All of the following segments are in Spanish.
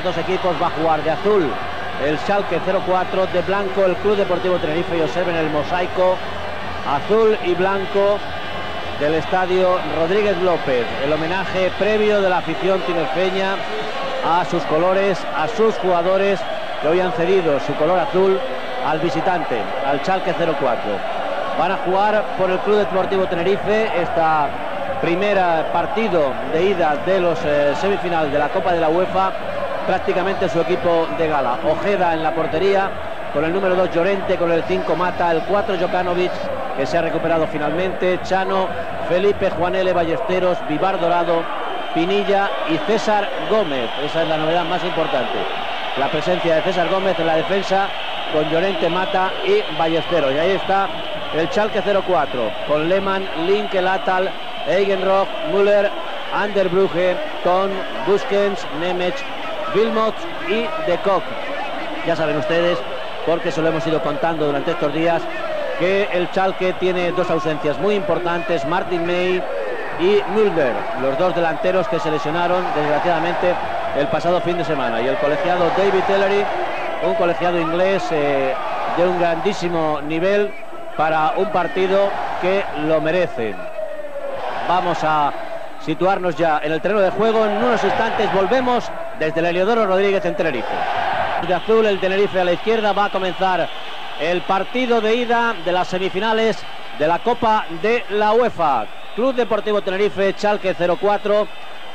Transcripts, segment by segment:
dos equipos. Va a jugar de azul el Schalke 04, de blanco el Club Deportivo Tenerife, y observen el mosaico azul y blanco del estadio Rodríguez López, el homenaje previo de la afición tinerfeña a sus colores, a sus jugadores que hoy han cedido su color azul al visitante, al Schalke 04. Van a jugar por el Club Deportivo Tenerife esta primera partido de ida de los semifinales de la Copa de la UEFA, prácticamente su equipo de gala. Ojeda en la portería, con el número 2 Llorente, con el 5 Mata, el 4 Jokanovic, que se ha recuperado finalmente, Chano, Felipe, Juanele, Ballesteros, Vivar Dorado, Pinilla y César Gómez. Esa es la novedad más importante, la presencia de César Gómez en la defensa, con Llorente, Mata y Ballesteros. Y ahí está el Schalke 04, con Lehmann, Link, Latal, Eigenroth, Müller, Anderbrugge, Ton, Buskens, Nemec, Wilmots y De Kock. Ya saben ustedes, porque se lo hemos ido contando durante estos días, que el Schalke tiene dos ausencias muy importantes, Martin May y Mulder, los dos delanteros que se lesionaron desgraciadamente el pasado fin de semana. Y el colegiado David Ellery, un colegiado inglés de un grandísimo nivel para un partido que lo merece. Vamos a situarnos ya en el terreno de juego. En unos instantes volvemos desde el Heliodoro Rodríguez en Tenerife. De azul, el Tenerife a la izquierda. Va a comenzar el partido de ida de las semifinales de la Copa de la UEFA. Club Deportivo Tenerife, Schalke 04.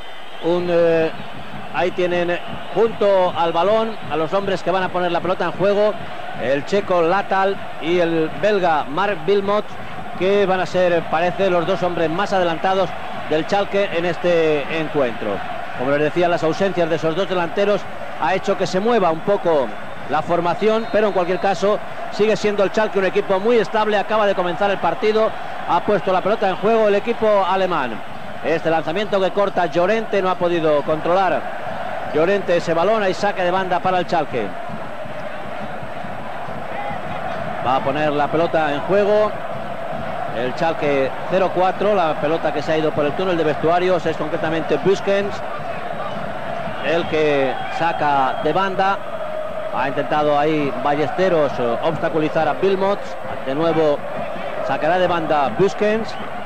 Ahí tienen junto al balón a los hombres que van a poner la pelota en juego, el checo Latal y el belga Mark Wilmot, que van a ser, parece, los dos hombres más adelantados del Schalke en este encuentro. Como les decía, las ausencias de esos dos delanteros ha hecho que se mueva un poco la formación, pero en cualquier caso sigue siendo el Schalke un equipo muy estable. Acaba de comenzar el partido, ha puesto la pelota en juego el equipo alemán. Este lanzamiento que corta Llorente, no ha podido controlar Llorente ese balón. Hay saque de banda para el Schalke. Va a poner la pelota en juego el Schalke 04, la pelota que se ha ido por el túnel de vestuarios. Es concretamente Buskens el que saca de banda. Ha intentado ahí Ballesteros obstaculizar a Wilmots. De nuevo sacará de banda Buskens.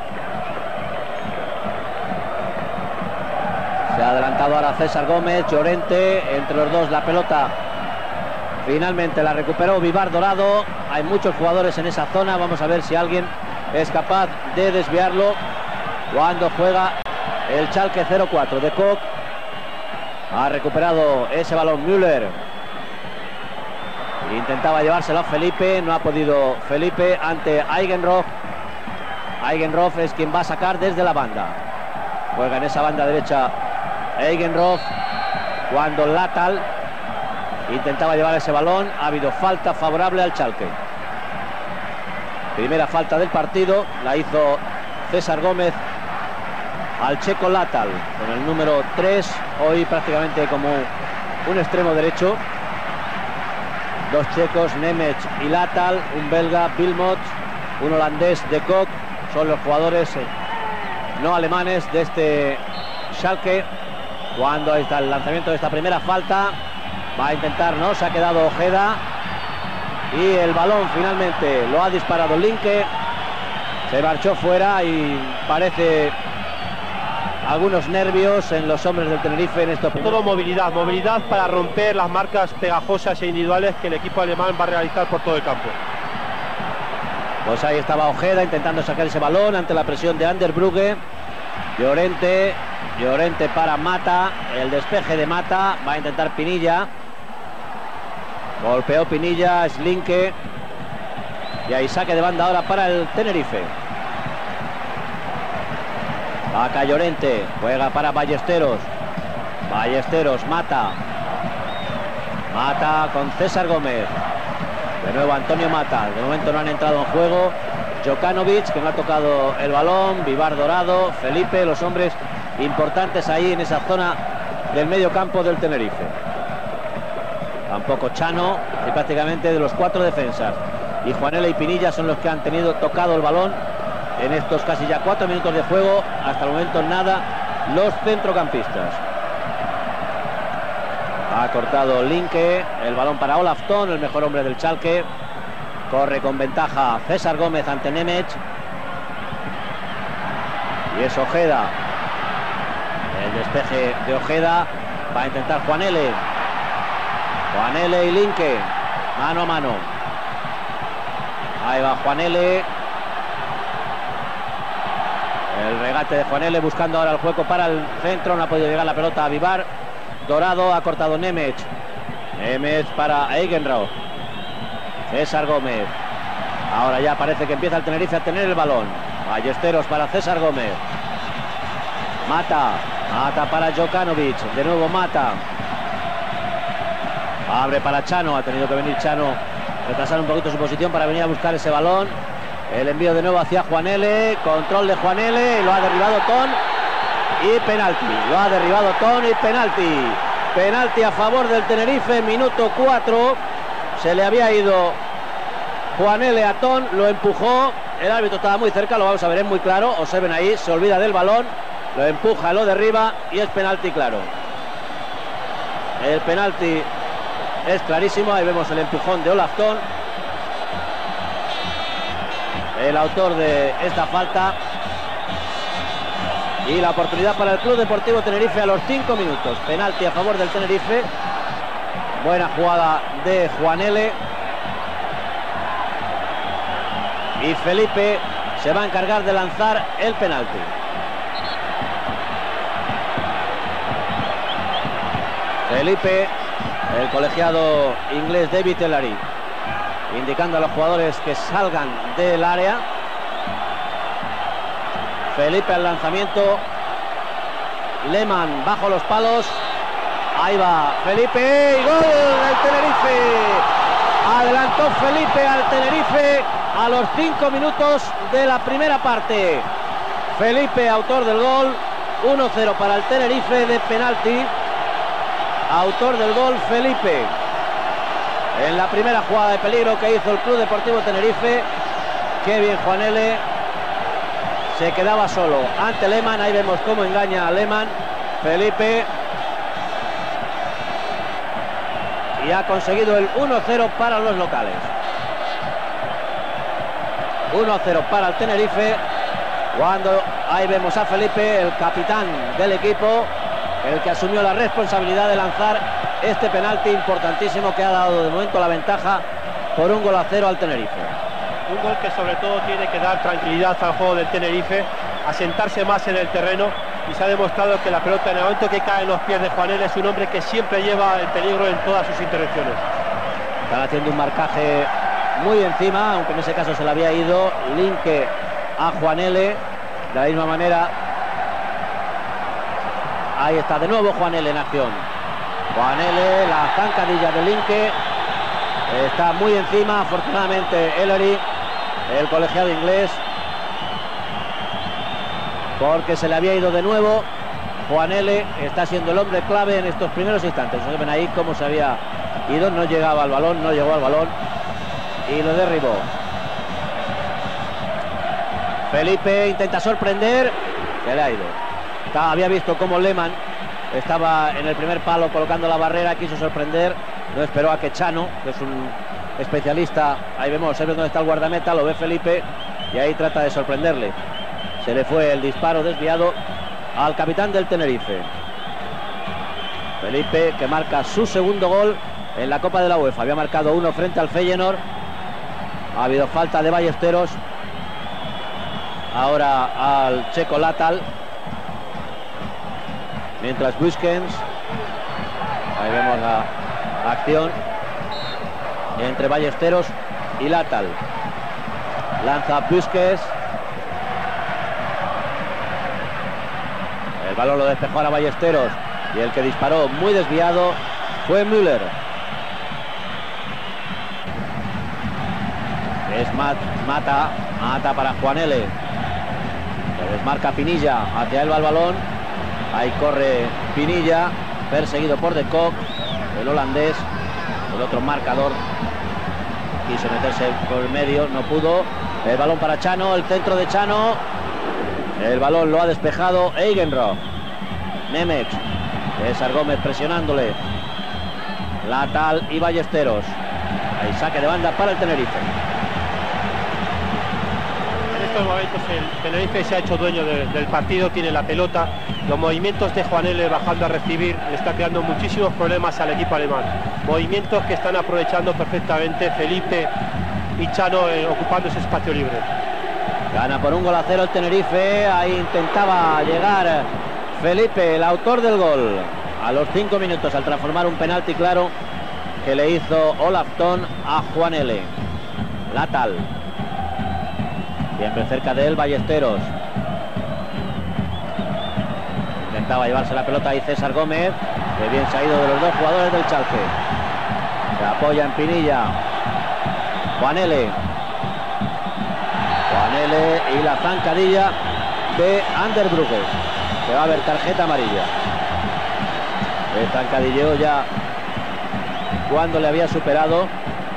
Se ha adelantado ahora César Gómez, Llorente, entre los dos la pelota finalmente la recuperó Vivar Dorado. Hay muchos jugadores en esa zona, vamos a ver si alguien es capaz de desviarlo cuando juega el Schalke 04. De Kock ha recuperado ese balón Müller, intentaba llevárselo a Felipe, no ha podido Felipe ante Eigenroth. Eigenroth es quien va a sacar desde la banda, juega en esa banda derecha Eigenroth, cuando Latal intentaba llevar ese balón. Ha habido falta favorable al Schalke. Primera falta del partido, la hizo César Gómez al checo Latal, con el número 3, hoy prácticamente como un extremo derecho. Dos checos, Nemec y Latal, un belga, Wilmot, un holandés, De Kock, son los jugadores no alemanes de este Schalke. Cuando ahí está el lanzamiento de esta primera falta, va a intentar, no, se ha quedado Ojeda y el balón finalmente lo ha disparado Linke, se marchó fuera y parece algunos nervios en los hombres del Tenerife en estos todo movilidad para romper las marcas pegajosas e individuales que el equipo alemán va a realizar por todo el campo. Pues ahí estaba Ojeda intentando sacar ese balón ante la presión de Anderbrugge. Llorente para Mata, el despeje de Mata, va a intentar Pinilla, golpeó Pinilla, Slinke, y ahí saque de banda ahora para el Tenerife. Vaca Llorente, juega para Ballesteros, Mata con César Gómez, de nuevo Antonio Mata, de momento no han entrado en juego Jokanovic, que no ha tocado el balón, Vivar Dorado, Felipe, los hombres importantes ahí en esa zona del medio campo del Tenerife. Tampoco Chano, y prácticamente de los cuatro defensas, y Juanele y Pinilla son los que han tenido tocado el balón en estos casi ya 4 minutos de juego. Hasta el momento nada los centrocampistas. Ha cortado Linke, el balón para Olaf Thon, el mejor hombre del Schalke. Corre con ventaja César Gómez ante Nemec. Y es Ojeda. El despeje de Ojeda. Va a intentar Juan L. Y Linke. Mano a mano. Ahí va Juan L. El regate de Juan L. buscando ahora el hueco para el centro. No ha podido llegar la pelota a Vivar. Dorado, ha cortado Nemec. Nemec para Eigenrauch. César Gómez. Ahora ya parece que empieza el Tenerife a tener el balón. Ballesteros para César Gómez. Mata para Jokanovic. De nuevo Mata. Abre para Chano. Ha tenido que venir Chano, retrasar un poquito su posición para venir a buscar ese balón. El envío de nuevo hacia Juan L. Control de Juan L. Y lo ha derribado Thon. Y penalti. Lo ha derribado Thon y penalti. Penalti a favor del Tenerife. Minuto 4. Se le había ido Juan L. a Thon. Lo empujó. El árbitro estaba muy cerca. Lo vamos a ver, es muy claro. Observen ahí. Se olvida del balón. Lo empuja, lo derriba. Y es penalti claro. El penalti es clarísimo. Ahí vemos el empujón de Olaf Thon, el autor de esta falta. Y la oportunidad para el Club Deportivo Tenerife a los 5 minutos. Penalti a favor del Tenerife. Buena jugada de Juan L. Y Felipe se va a encargar de lanzar el penalti. Felipe, el colegiado inglés David Ellery, indicando a los jugadores que salgan del área. Felipe al lanzamiento. Lehmann bajo los palos. Ahí va Felipe. Y gol del Tenerife. Adelantó Felipe al Tenerife a los 5 minutos de la primera parte. Felipe, autor del gol. 1-0 para el Tenerife de penalti. Autor del gol Felipe. En la primera jugada de peligro que hizo el Club Deportivo Tenerife. Qué bien Juan L. Se quedaba solo ante Lehmann. Ahí vemos cómo engaña a Lehmann. Felipe. Y ha conseguido el 1-0 para los locales. 1-0 para el Tenerife. Cuando ahí vemos a Felipe, el capitán del equipo, el que asumió la responsabilidad de lanzar este penalti importantísimo que ha dado de momento la ventaja por 1-0 al Tenerife. Un gol que sobre todo tiene que dar tranquilidad al juego del Tenerife, asentarse más en el terreno, y se ha demostrado que la pelota en el momento que cae en los pies de Juan L. es un hombre que siempre lleva el peligro en todas sus intervenciones. Están haciendo un marcaje muy encima, aunque en ese caso se le había ido Linke a Juan L. De la misma manera. Ahí está de nuevo Juan L. en acción. Juan L., la zancadilla de Linke. Está muy encima, afortunadamente, Ellery, el colegiado inglés, porque se le había ido de nuevo. Juan L. está siendo el hombre clave en estos primeros instantes. Ven ahí cómo se había ido, no llegaba al balón, no llegó al balón y lo derribó. Felipe intenta sorprender, se le ha ido. Había visto cómo Lehmann estaba en el primer palo colocando la barrera, quiso sorprender, no esperó a que Chano, que es un especialista, ahí vemos, se ve dónde está el guardameta, lo ve Felipe y ahí trata de sorprenderle. Se le fue el disparo desviado al capitán del Tenerife. Felipe, que marca su segundo gol en la Copa de la UEFA. Había marcado uno frente al Feyenoord. Ha habido falta de Ballesteros. Ahora al checo Latal. Mientras Buskens, ahí vemos la acción entre Ballesteros y Latal. Lanza Buskens. El balón lo despejó a Ballesteros y el que disparó muy desviado fue Müller. Es Mata para Juan L. Se desmarca Pinilla, hacia él va el balón. Ahí corre Pinilla, perseguido por De Kock, el holandés, el otro marcador. Quiso meterse por el medio, no pudo. El balón para Chano, el centro de Chano. El balón lo ha despejado Eigenrauch. Nemec. César Gómez presionándole. Latal y Ballesteros. Ahí saque de banda para el Tenerife. En estos momentos el Tenerife se ha hecho dueño del partido, tiene la pelota. Los movimientos de Juan L. bajando a recibir le está creando muchísimos problemas al equipo alemán. Movimientos que están aprovechando perfectamente Felipe y Chano ocupando ese espacio libre. Gana por 1-0 el Tenerife. Ahí intentaba llegar Felipe, el autor del gol, a los 5 minutos al transformar un penalti claro que le hizo Olafton a Juan L. Latal. Siempre cerca de él Ballesteros. Intentaba llevarse la pelota ahí César Gómez, que bien se ha ido de los dos jugadores del Schalke. Se apoya en Pinilla. Juan L. Y la zancadilla de Ander Brugge, que va a haber tarjeta amarilla. El zancadilleo ya cuando le había superado.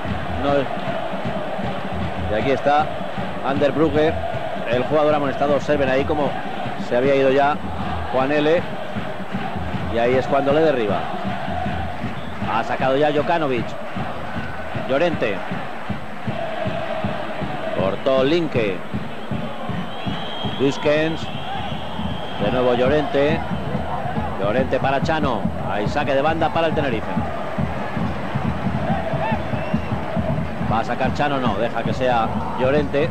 Y aquí está Ander Brugge, el jugador amonestado. Observen ahí cómo se había ido ya Juan L. Y ahí es cuando le derriba. Ha sacado ya Jokanovic. Llorente. Cortó Linke. Buskens. De nuevo Llorente. Llorente para Chano. Ahí saque de banda para el Tenerife. Va a sacar Chano, no, deja que sea Llorente.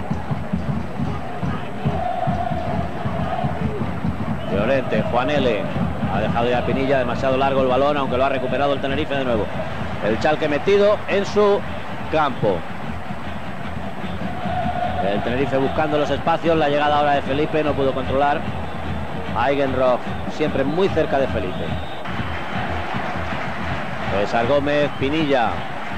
Llorente, Juan L. Ha dejado ya Pinilla, demasiado largo el balón, aunque lo ha recuperado el Tenerife de nuevo. El Schalke metido en su campo. El Tenerife buscando los espacios, la llegada ahora de Felipe, no pudo controlar. Eigenroth siempre muy cerca de Felipe. César Gómez, Pinilla.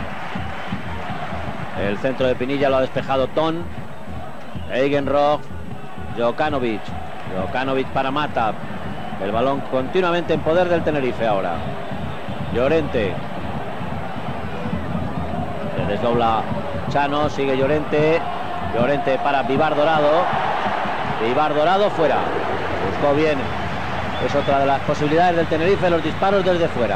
El centro de Pinilla lo ha despejado Ton. Eigenroth, Jokanovic. Jokanovic para Mata. El balón continuamente en poder del Tenerife ahora. Llorente. Se desdobla Chano, sigue Llorente. Llorente para Vivar Dorado. Vivar Dorado fuera. Buscó bien. Es otra de las posibilidades del Tenerife, los disparos desde fuera.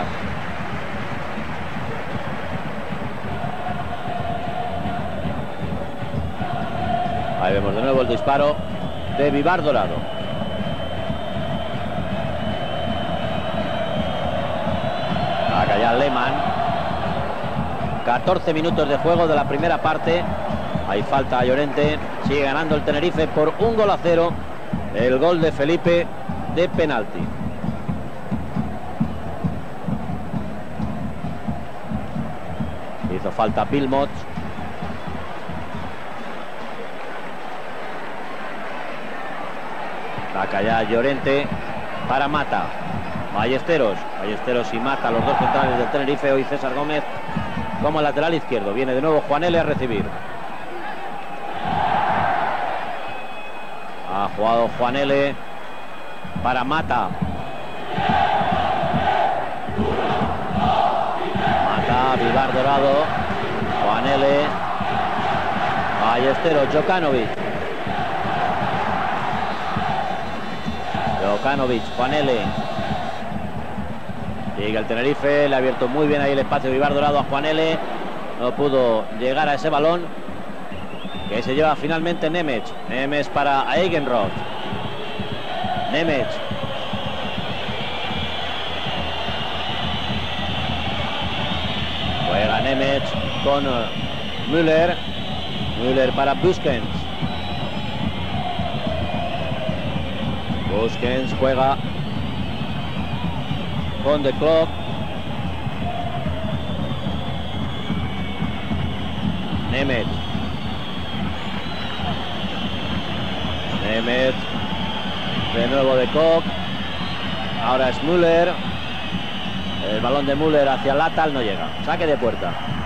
Ahí vemos de nuevo el disparo de Vivar Dorado. Acá ya Lehmann. 14 minutos de juego de la primera parte. Hay falta a Llorente. Sigue ganando el Tenerife por 1-0. El gol de Felipe de penalti. Hizo falta Wilmot. Acá ya Llorente para Mata. Ballesteros y Mata, los dos centrales del Tenerife. Hoy César Gómez como lateral izquierdo. Viene de nuevo Juan L. a recibir. Ha jugado Juan L. para Mata. Mata, Vivar Dorado, Juan L. Ballesteros, Jokanovic. Jokanovic, Juan L. Sigue el Tenerife, le ha abierto muy bien ahí el espacio Vivar Dorado a Juan L. No pudo llegar a ese balón, que se lleva finalmente Nemec. Nemec para Eigenroth. Nemec. Juega Nemec con Müller. Müller para Buskens. Buskens juega con The Clock. Nemec. Nemec. De nuevo de Koch. Ahora es Müller. El balón de Müller hacia Latal, no llega. Saque de puerta.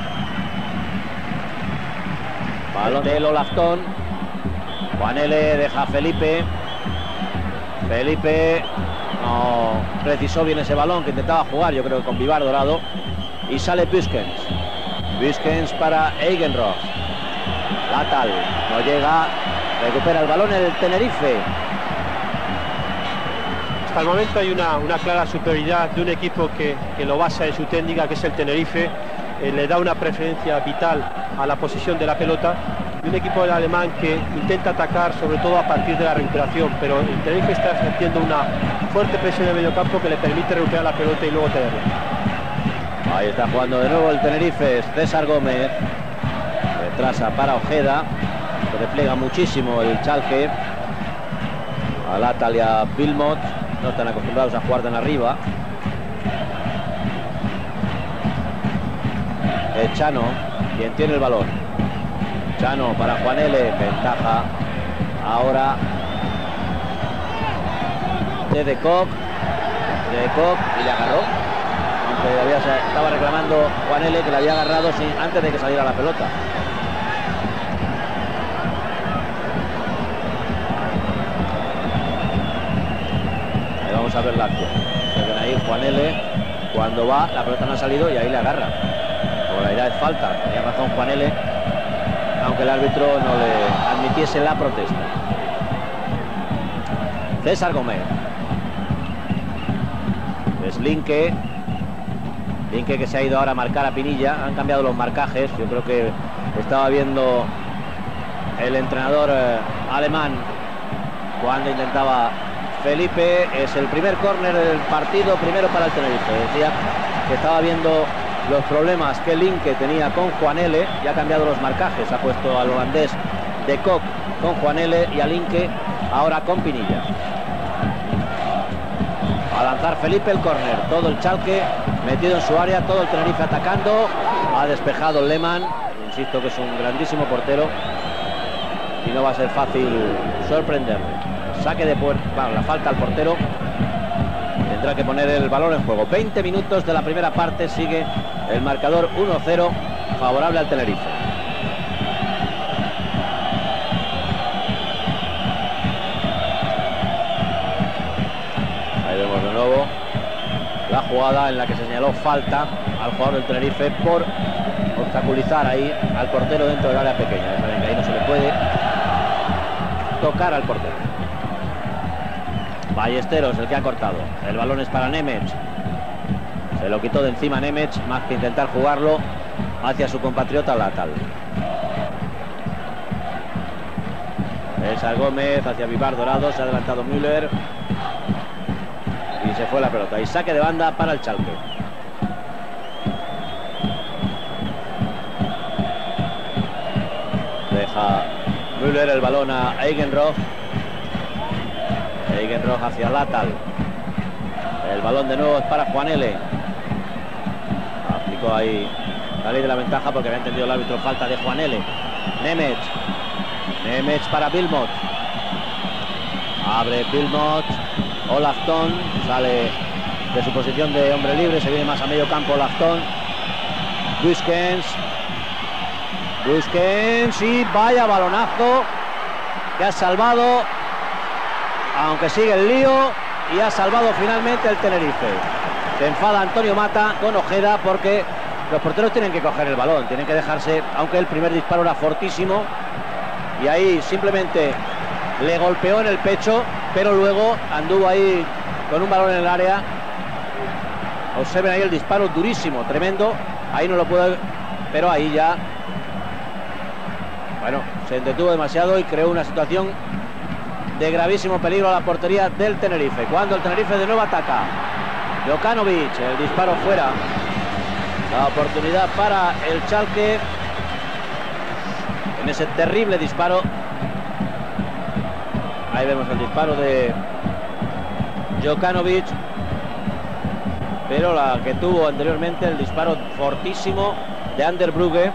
Balón de Olafton. Juan L. deja a Felipe. Felipe no precisó bien ese balón que intentaba jugar, yo creo, con Vivar Dorado. Y sale Buskens. Buskens para Eigenroth. Latal no llega. Recupera el balón el Tenerife. hasta el momento hay una clara superioridad de un equipo que lo basa en su técnica, que es el Tenerife. Le da una preferencia vital a la posición de la pelota, y un equipo del alemán que intenta atacar sobre todo a partir de la recuperación, pero el Tenerife está ejerciendo una fuerte presión en el medio campo que le permite recuperar la pelota y luego tenerla. Ahí está jugando de nuevo el Tenerife, César Gómez, retrasa para Ojeda, se despliega muchísimo el Schalke, a Latal y a Wilmot, no están acostumbrados a jugar tan arriba. Chano, quien tiene el balón. Chano para Juan L, ventaja ahora de Koch, y le agarró, aunque estaba reclamando Juan L que le había agarrado antes de que saliera la pelota. Ahí vamos a ver la acción. Se ven ahí Juan L, cuando va, la pelota no ha salido y ahí le agarra. La idea es falta, tenía razón Juan L, aunque el árbitro no le admitiese la protesta. César Gómez. Es Linke que se ha ido ahora a marcar a Pinilla. Han cambiado los marcajes. Yo creo que estaba viendo el entrenador alemán cuando intentaba Felipe. Es el primer córner del partido, primero para el Tenerife. Decía que estaba viendo los problemas que Linke tenía con Juan L, y ha cambiado los marcajes, ha puesto al holandés de Koch con Juan L y a Linke ahora con Pinilla. A lanzar Felipe el córner, todo el Schalke metido en su área, todo el Tenerife atacando, ha despejado Lehmann, insisto que es un grandísimo portero y no va a ser fácil sorprenderle. Saque de puerta, bueno, la falta al portero. Tendrá que poner el balón en juego. 20 minutos de la primera parte, sigue el marcador 1-0 favorable al Tenerife. Ahí vemos de nuevo la jugada en la que se señaló falta al jugador del Tenerife por obstaculizar ahí al portero dentro del área pequeña. Ya saben que ahí no se le puede tocar al portero. Ballesteros el que ha cortado. El balón es para Nemec. Se lo quitó de encima Nemec, más que intentar jugarlo hacia su compatriota Latal. César Gómez hacia Vivar Dorado. Se ha adelantado Müller y se fue la pelota. Y saque de banda para el Schalke. Deja Müller el balón a Eigenroth. Eigenroth hacia Latal. El balón de nuevo es para Juan L. Aplicó ahí la ley de la ventaja porque había entendido el árbitro falta de Juan L. Nemec. Nemec para Wilmot. Abre Wilmot. Olafton sale de su posición de hombre libre. Se viene más a medio campo Olafton. Buskens y vaya balonazo que ha salvado, aunque sigue el lío, y ha salvado finalmente el Tenerife. Se enfada Antonio Mata con Ojeda porque los porteros tienen que coger el balón, tienen que dejarse, aunque el primer disparo era fortísimo y ahí simplemente le golpeó en el pecho, pero luego anduvo ahí con un balón en el área. Observen ahí el disparo durísimo, tremendo, ahí no lo puede, pero ahí ya, bueno, se detuvo demasiado y creó una situación de gravísimo peligro a la portería del Tenerife. Cuando el Tenerife de nuevo ataca, Jokanovic, el disparo fuera. La oportunidad para el Schalke en ese terrible disparo. Ahí vemos el disparo de Jokanovic, pero la que tuvo anteriormente el disparo fortísimo de Ander Brugge,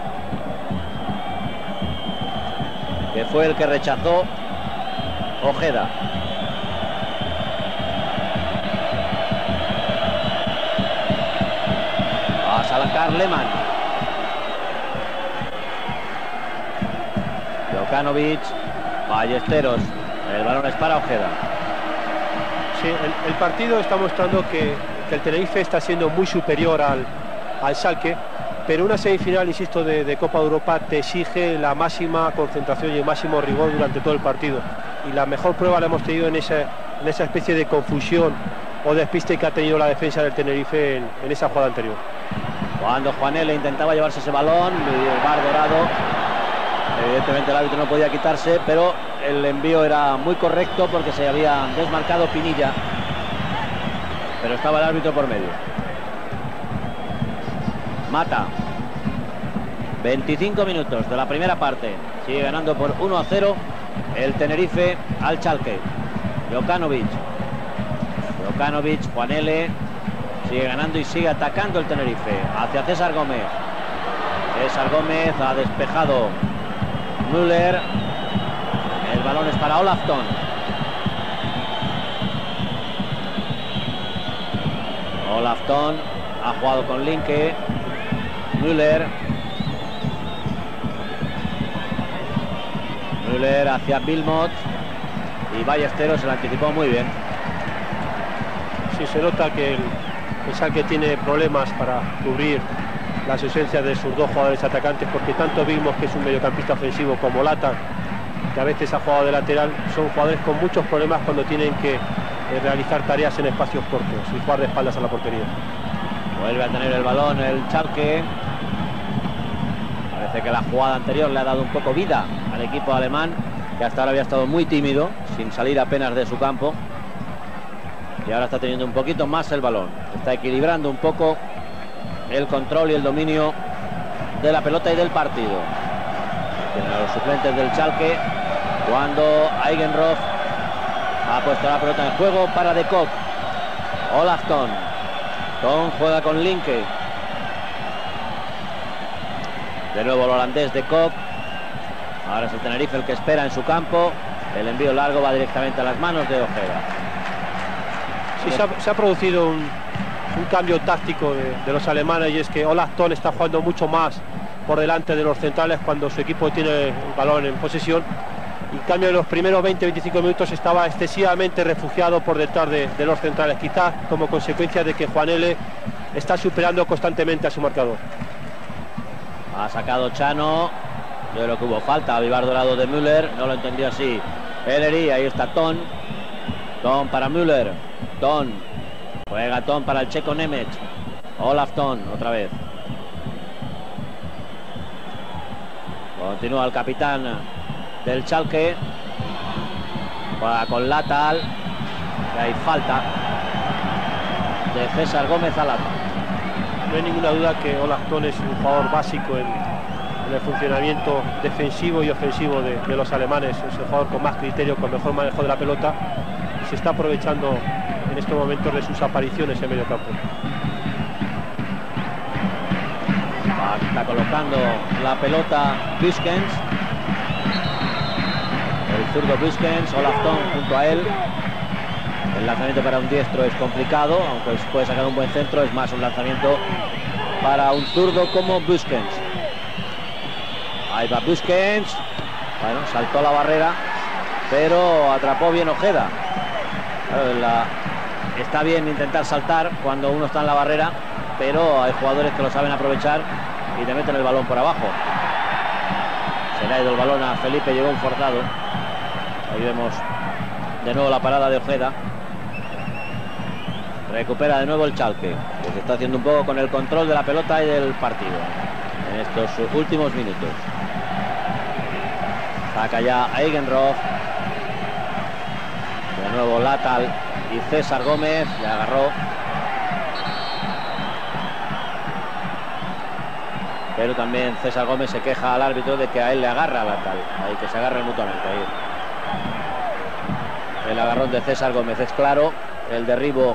que fue el que rechazó Ojeda. A sacar Lehmann. Jokanovic, Ballesteros. El balón es para Ojeda. Sí, el partido está mostrando que el Tenerife está siendo muy superior al Schalke, pero una semifinal, insisto, de Copa de Europa te exige la máxima concentración y el máximo rigor durante todo el partido. Y la mejor prueba la hemos tenido en en esa especie de confusión o despiste que ha tenido la defensa del Tenerife en esa jugada anterior. Cuando Juanele intentaba llevarse ese balón, el VAR dorado, evidentemente el árbitro no podía quitarse, pero el envío era muy correcto porque se había desmarcado Pinilla, pero estaba el árbitro por medio. Mata. 25 minutos de la primera parte. Sigue ganando por 1-0 el Tenerife al Schalke. Jokanovic, Juanele. Sigue ganando y sigue atacando el Tenerife. Hacia César Gómez. César Gómez ha despejado Müller. El balón es para Olafton. Olafton ha jugado con Linke. Müller hacia Wilmot. Y Ballesteros se la anticipó muy bien. Sí, se nota que el Schalke tiene problemas para cubrir las ausencias de sus dos jugadores atacantes, porque tanto Wilmot, que es un mediocampista ofensivo, como Lata, que a veces ha jugado de lateral, son jugadores con muchos problemas cuando tienen que realizar tareas en espacios cortos y jugar de espaldas a la portería. Vuelve a tener el balón el Schalke. Parece que la jugada anterior le ha dado un poco vida al equipo alemán, que hasta ahora había estado muy tímido, sin salir apenas de su campo. Y ahora está teniendo un poquito más el balón. Está equilibrando un poco el control y el dominio de la pelota y del partido. Tienen a los suplentes del Schalke cuando Eigenroth ha puesto la pelota en juego para De Kock. Olafton. Ton juega con Linke. De nuevo el holandés De Kock. Ahora es el Tenerife el que espera en su campo. El envío largo va directamente a las manos de Ojeda. Sí, se ha producido un cambio táctico de los alemanes, y es que Olafton está jugando mucho más por delante de los centrales cuando su equipo tiene el balón en posesión. En cambio, en los primeros 20-25 minutos estaba excesivamente refugiado por detrás de los centrales, quizás como consecuencia de que Juanele está superando constantemente a su marcador. Ha sacado Chano. Yo creo que hubo falta a Vivar Dorado de Müller, no lo entendió así Ellery. Ahí está Ton para Müller. Juega Ton para el checo Nemec. Olafton otra vez. Continúa el capitán del Schalke. Juega con Latal. Y hay falta de César Gómez a Latal. No hay ninguna duda que Olafton es un jugador básico en el funcionamiento defensivo y ofensivo de los alemanes. Es el jugador con más criterio, con mejor manejo de la pelota, y se está aprovechando en estos momentos de sus apariciones en medio campo. Está colocando la pelota Büskens. El zurdo Büskens, Olafton junto a él. El lanzamiento para un diestro es complicado, aunque puede sacar un buen centro. Es más un lanzamiento para un zurdo como Büskens. Ahí va Büskens. Bueno, saltó la barrera, pero atrapó bien Ojeda. Claro, está bien intentar saltar cuando uno está en la barrera, pero hay jugadores que lo saben aprovechar y te meten el balón por abajo. Se le ha ido el balón a Felipe, llegó un forzado. Ahí vemos de nuevo la parada de Ojeda. Recupera de nuevo el Schalke, que se está haciendo un poco con el control de la pelota y del partido en estos últimos minutos. Saca ya a Eigenroth. De nuevo Latal y César Gómez. Le agarró. Pero también César Gómez se queja al árbitro de que a él le agarra Latal. Ahí que se agarren mutuamente. Ahí. El agarrón de César Gómez es claro. El derribo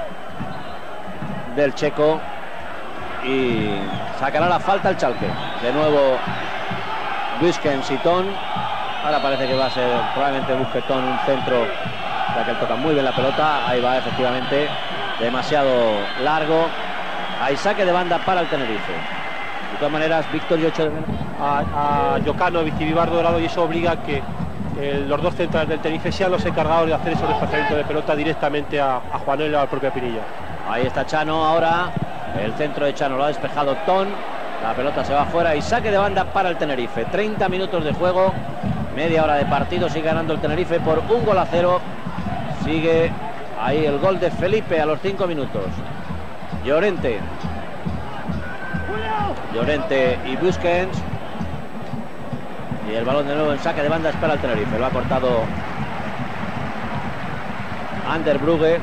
del checo. Y sacará la falta el Schalke. De nuevo Büskens y Ton. Ahora parece que va a ser, probablemente busque Ton un centro, ya que él toca muy bien la pelota. Ahí va, efectivamente, demasiado largo. Hay saque de banda para el Tenerife. De todas maneras, Víctor, yo echo de menos a Jokanovic y Vivar Dorado, y eso obliga a que los dos centrales del Tenerife sean los encargados de hacer esos desplazamientos de pelota directamente a Juanele o a la propia Pinilla. Ahí está Chano ahora. El centro de Chano lo ha despejado Ton. La pelota se va afuera y saque de banda para el Tenerife. 30 minutos de juego, media hora de partido. Sigue ganando el Tenerife por 1-0. Sigue ahí el gol de Felipe a los 5 minutos. Llorente y Busquets. Y el balón de nuevo en saque de banda para el Tenerife. Lo ha cortado Ander Brugge.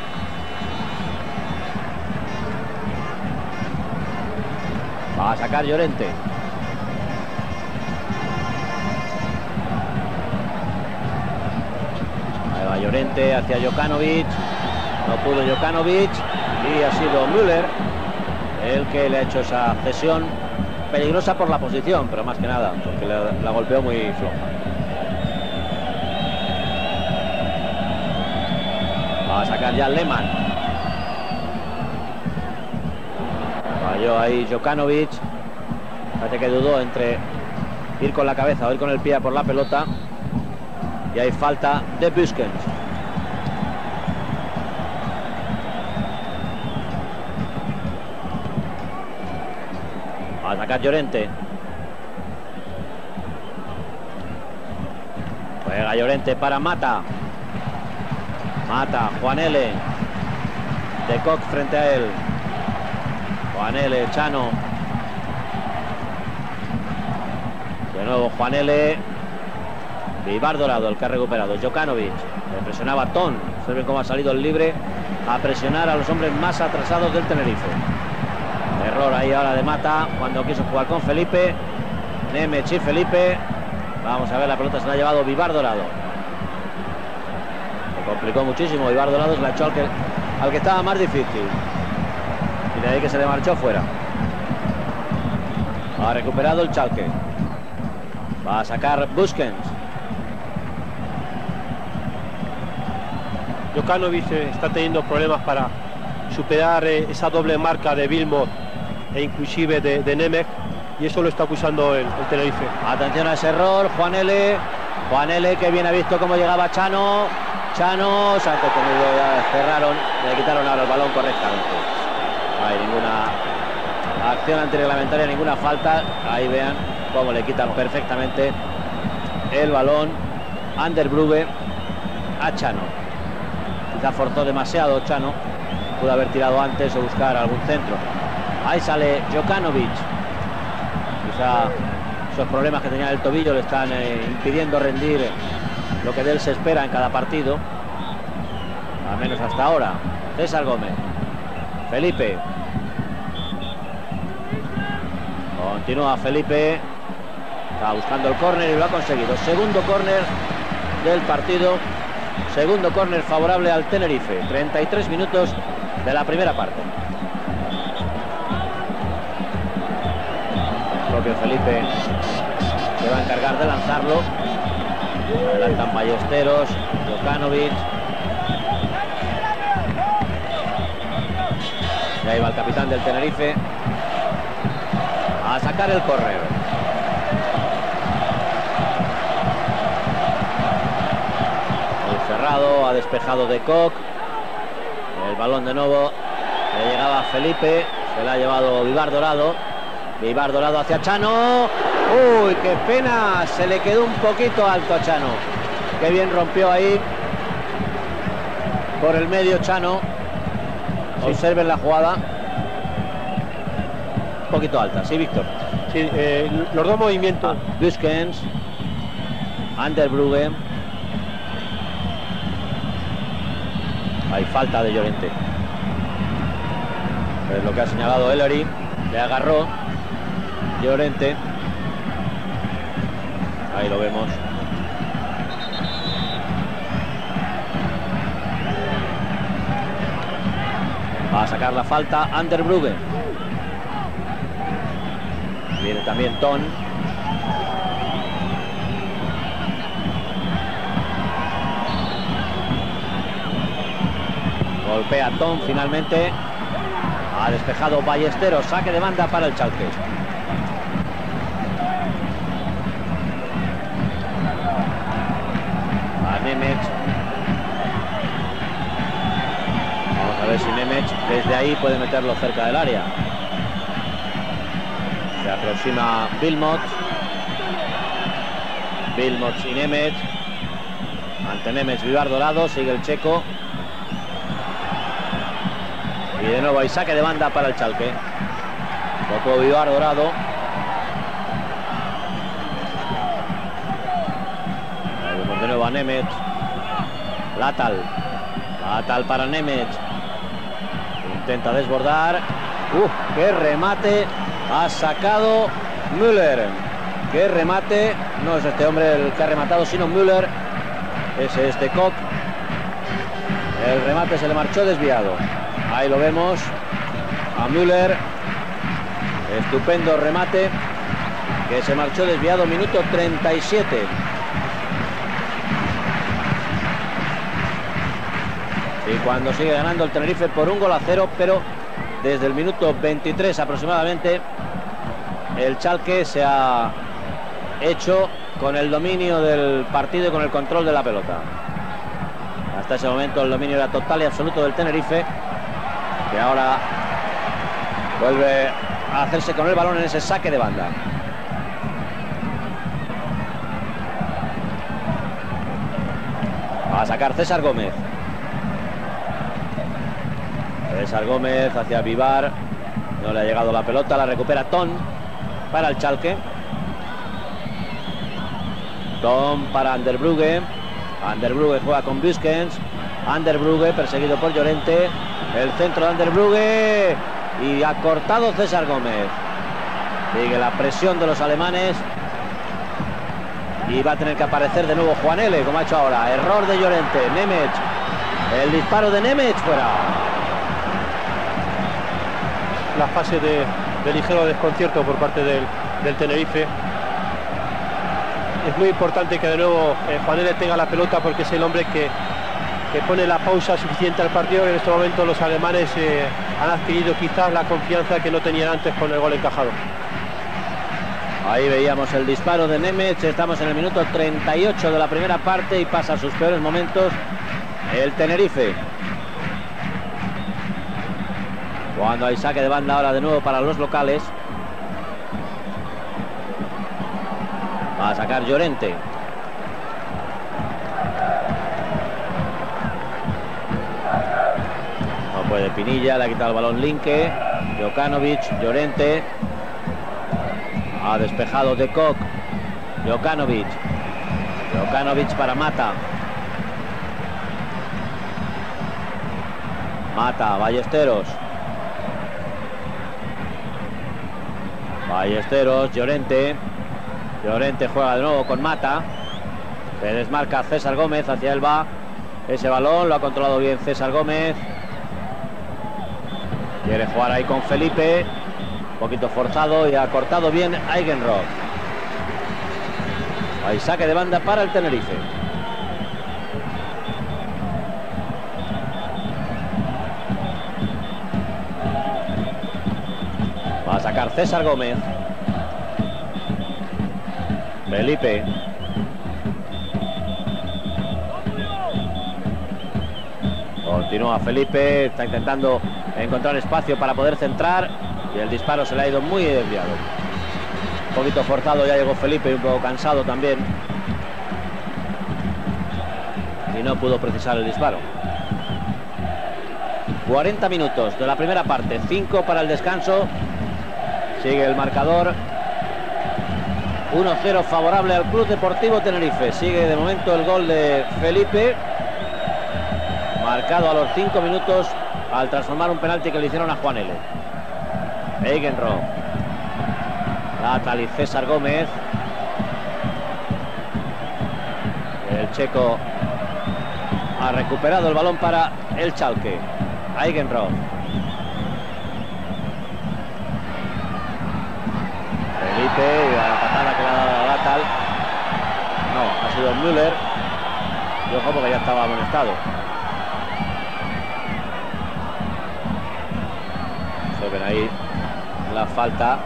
Va a sacar Llorente. Ahí va Llorente hacia Jokanovic. No pudo Jokanovic. Y ha sido Müller el que le ha hecho esa cesión peligrosa por la posición, pero más que nada porque la golpeó muy floja. Va a sacar ya Lehmann. Falló ahí Jokanovic. Parece que dudó entre ir con la cabeza o ir con el pie por la pelota. Y hay falta de Busquets. Va a atacar Llorente. Juega Llorente para Mata. Juan L. De Koch frente a él. Juan L. Chano. De nuevo Juan L. Vivar Dorado, el que ha recuperado. Jokanovic. Le presionaba Ton. Se ve cómo ha salido el libre a presionar a los hombres más atrasados del Tenerife. Error ahí ahora de Mata cuando quiso jugar con Felipe. Nemec y Felipe. Vamos a ver, la pelota se la ha llevado Vivar Dorado. Se complicó muchísimo. Vivar Dorado se la echó al que estaba más difícil. Y de ahí que se le marchó fuera. Ha recuperado el Schalke. Va a sacar Busquets. Jokanovic está teniendo problemas para superar esa doble marca de Wilmot e inclusive de Nemec, y eso lo está acusando el Tenerife. Atención a ese error. Juan L. Que bien ha visto cómo llegaba Chano. Se ha entretenido, ya cerraron, le quitaron ahora el balón correctamente. No hay ninguna acción antirreglamentaria, ninguna falta. Ahí vean cómo le quitan perfectamente el balón Ander Brugge a Chano. Quizá forzó demasiado Chano, pudo haber tirado antes o buscar algún centro. Ahí sale Jokanovic. Quizá esos problemas que tenía en el tobillo le están impidiendo rendir lo que de él se espera en cada partido, al menos hasta ahora. César Gómez. Felipe. Continúa Felipe. Está buscando el córner y lo ha conseguido. Segundo córner del partido. Segundo córner favorable al Tenerife. 33 minutos de la primera parte. El propio Felipe se va a encargar de lanzarlo. Adelantan Ballesteros, Jokanovic. Y ahí va el capitán del Tenerife a sacar el córner. Muy cerrado, ha despejado de Koch. El balón de nuevo le llegaba a Felipe, se la ha llevado Vivar Dorado. Vivar Dorado hacia Chano. Uy, qué pena, se le quedó un poquito alto a Chano. Qué bien rompió ahí por el medio Chano. Observen la jugada. Un poquito alta, sí, Víctor. Sí, los dos movimientos. Busquets, Ander Brugge. Hay falta de Llorente. Es lo que ha señalado Ellery. Le agarró Llorente. Ahí lo vemos. Va a sacar la falta Ander Brugge. Viene también Ton. Golpea Ton finalmente. Ha despejado Ballesteros. Saque de banda para el Schalke. A Nemec. Vamos a ver si Nemec desde ahí puede meterlo cerca del área. Se aproxima Wilmot y Nemec. Este Nemec, Vivar Dorado, sigue el checo. Y de nuevo hay saque de banda para el Schalke. Tocó Vivar Dorado. Ahí vemos de nuevo a Nemec. Latal para Nemec. Intenta desbordar. ¡Qué remate! Ha sacado Müller. ¡Qué remate! No es este hombre el que ha rematado, sino Müller. Es este Koch. El remate se le marchó desviado. Ahí lo vemos a Müller. Estupendo remate que se marchó desviado. Minuto 37. Y cuando sigue ganando el Tenerife por 1-0, pero desde el minuto 23 aproximadamente el Schalke se ha hecho con el dominio del partido y con el control de la pelota. Hasta ese momento el dominio era total y absoluto del Tenerife, que ahora vuelve a hacerse con el balón en ese saque de banda. Va a sacar César Gómez. César Gómez hacia Vivar. No le ha llegado la pelota, la recupera Ton para el Schalke. Ton para Ander Brugge. Ander Brugge juega con Buskens. Ander Brugge perseguido por Llorente. El centro de Ander Brugge. Y ha cortado César Gómez. Sigue la presión de los alemanes. Y va a tener que aparecer de nuevo Juan L, como ha hecho ahora. Error de Llorente. Nemec. El disparo de Nemec fuera. La fase de ligero desconcierto por parte del Tenerife. Es muy importante que de nuevo Juan L tenga la pelota, porque es el hombre que pone la pausa suficiente al partido. En este momento los alemanes han adquirido quizás la confianza que no tenían antes con el gol encajado. Ahí veíamos el disparo de Nemec. Estamos en el minuto 38 de la primera parte y pasa a sus peores momentos el Tenerife. Cuando hay saque de banda ahora de nuevo para los locales. Va a sacar Llorente. No puede Pinilla, le ha quitado el balón Linke. Jokanovic, Llorente. Ha despejado de Koch. Jokanovic. Jokanovic para Mata. Mata, Ballesteros. Ballesteros, Llorente. Llorente juega de nuevo con Mata. Se desmarca César Gómez, hacia él va ese balón, lo ha controlado bien César Gómez. Quiere jugar ahí con Felipe, un poquito forzado, y ha cortado bien Eigenroth. Hay saque de banda para el Tenerife. Va a sacar César Gómez. Felipe. Continúa Felipe, está intentando encontrar espacio para poder centrar, y el disparo se le ha ido muy desviado. Un poquito forzado ya llegó Felipe, y un poco cansado también, y no pudo precisar el disparo. 40 minutos de la primera parte, 5 para el descanso. Sigue el marcador 1-0 favorable al Club Deportivo Tenerife. Sigue de momento el gol de Felipe, marcado a los 5 minutos al transformar un penalti que le hicieron a Juan L. Eigenroth. Latal y César Gómez. El checo ha recuperado el balón para el Schalke. Eigenroth. Felipe, y la patada que le ha dado a Latal. No, ha sido Müller. Y ojo, porque ya estaba amonestado. Se ven ahí la falta.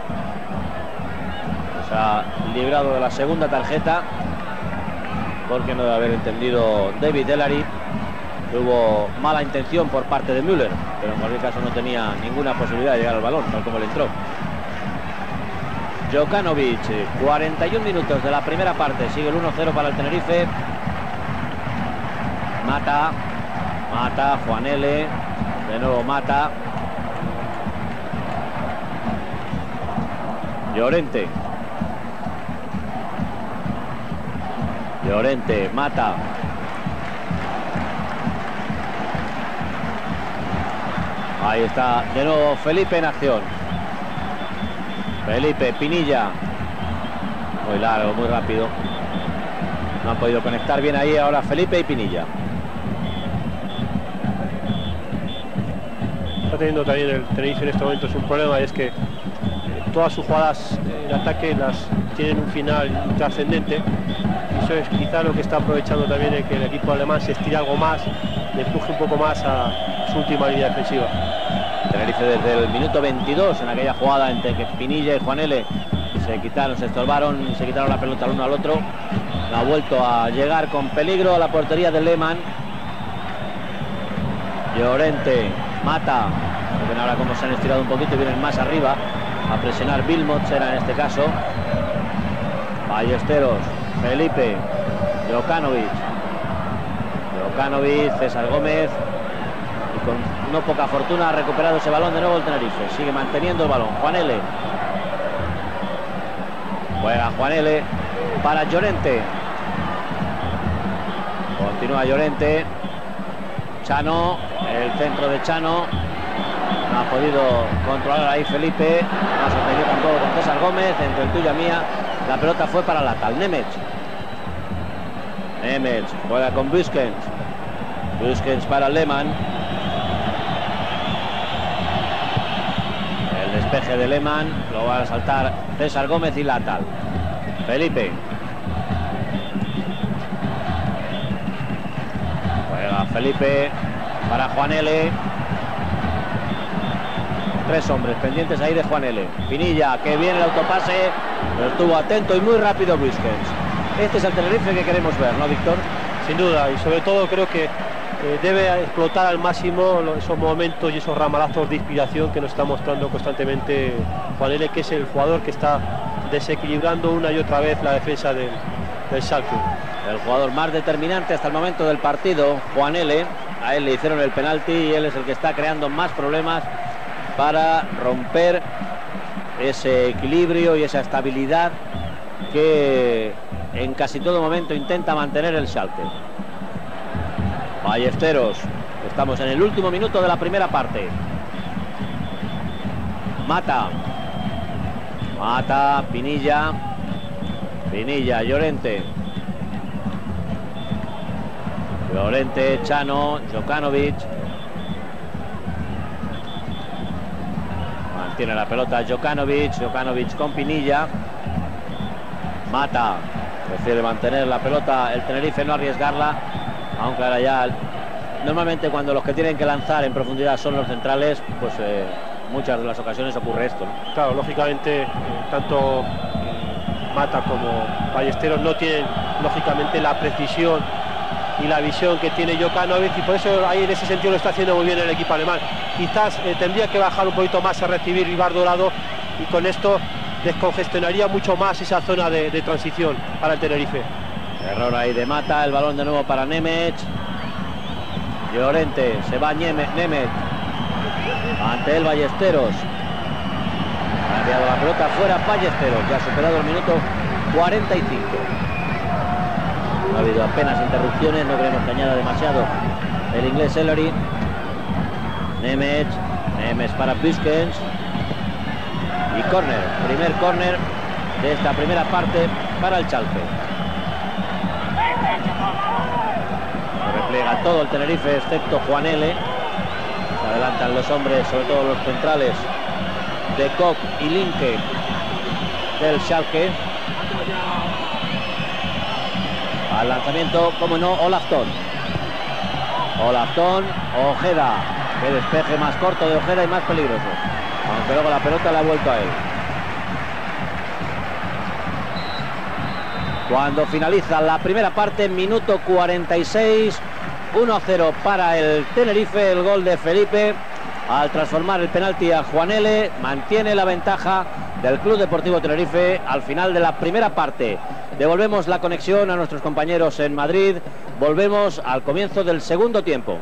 Se ha librado de la segunda tarjeta, porque no debe haber entendido David Ellery que hubo mala intención por parte de Müller, pero en cualquier caso no tenía ninguna posibilidad de llegar al balón, tal como le entró. Jokanovic, 41 minutos de la primera parte, sigue el 1-0 para el Tenerife. Mata, Juan L. De nuevo Mata. Llorente, Mata. Ahí está, de nuevo Felipe en acción. Felipe, Pinilla. Muy largo, muy rápido. No han podido conectar bien ahí ahora Felipe y Pinilla. Está teniendo también el Tenerife en este momento es un problema, y es que todas sus jugadas en ataque las tienen un final trascendente. Y eso es quizá lo que está aprovechando también, el que el equipo alemán se estire algo más, le empuje un poco más a su última línea defensiva. Tenerife desde el minuto 22 en aquella jugada entre que Pinilla y Juan L. se estorbaron y se quitaron la pelota al uno al otro. Ha vuelto a llegar con peligro a la portería de Lehmann. Llorente, Mata. Ven ahora cómo se han estirado un poquito y vienen más arriba a presionar. Wilmot será en este caso. Ballesteros, Felipe, Jokanovic, César Gómez. Y con no poca fortuna ha recuperado ese balón de nuevo el Tenerife. Sigue manteniendo el balón. Juan L. Juega Juan L. para Llorente. Continúa Llorente. Chano, el centro de Chano. No ha podido controlar ahí Felipe. No se entendió tampoco con César Gómez. Entre el tuyo y mía, la pelota fue para Latal. Nemec juega con Buskens para Lehmann. El despeje de Lehmann lo va a saltar César Gómez y Latal. Felipe. Juega Felipe para Juan L. Tres hombres pendientes ahí de Juan L. Pinilla, que viene el autopase, pero estuvo atento y muy rápido Buskens. Este es el Tenerife que queremos ver, ¿no, Víctor? Sin duda, y sobre todo creo que debe explotar al máximo esos momentos y esos ramalazos de inspiración que nos está mostrando constantemente Juan L., que es el jugador que está desequilibrando una y otra vez la defensa del Schalke. El jugador más determinante hasta el momento del partido, Juan L. A él le hicieron el penalti y él es el que está creando más problemas para romper ese equilibrio y esa estabilidad que en casi todo momento intenta mantener el Schalke. Ballesteros, estamos en el último minuto de la primera parte. Mata, Pinilla, Llorente, Chano, Jokanovic. Mantiene la pelota Jokanovic con Pinilla. Mata, prefiere mantener la pelota el Tenerife, no arriesgarla, aunque ahora ya normalmente cuando los que tienen que lanzar en profundidad son los centrales, pues muchas de las ocasiones ocurre esto, ¿no? Claro, lógicamente tanto Mata como Ballesteros no tienen lógicamente la precisión y la visión que tiene Jokanovic, y por eso ahí en ese sentido lo está haciendo muy bien el equipo alemán. Quizás tendría que bajar un poquito más a recibir Ibar Dorado, y con esto descongestionaría mucho más esa zona de transición para el Tenerife. Error ahí de Mata, el balón de nuevo para Nemec. Llorente, se va Nemec. Ante el Ballesteros. Ha enviado la pelota fuera Ballesteros, ya ha superado el minuto 45. No ha habido apenas interrupciones, no queremos que añada demasiado el inglés Ellery. Nemec para Buskens. Y córner, primer córner de esta primera parte para el Schalke. Replega todo el Tenerife excepto Juan L. Se adelantan los hombres, sobre todo los centrales de Koch y Linke del Schalke. Al lanzamiento, como no, Olafton, Ojeda. Que despeje más corto de Ojeda y más peligroso, aunque luego la pelota le ha vuelto a él. Cuando finaliza la primera parte, minuto 46, 1-0 para el Tenerife, el gol de Felipe. al transformar el penalti a Juanele. Mantiene la ventaja del Club Deportivo Tenerife al final de la primera parte. Devolvemos la conexión a nuestros compañeros en Madrid. Volvemos al comienzo del segundo tiempo.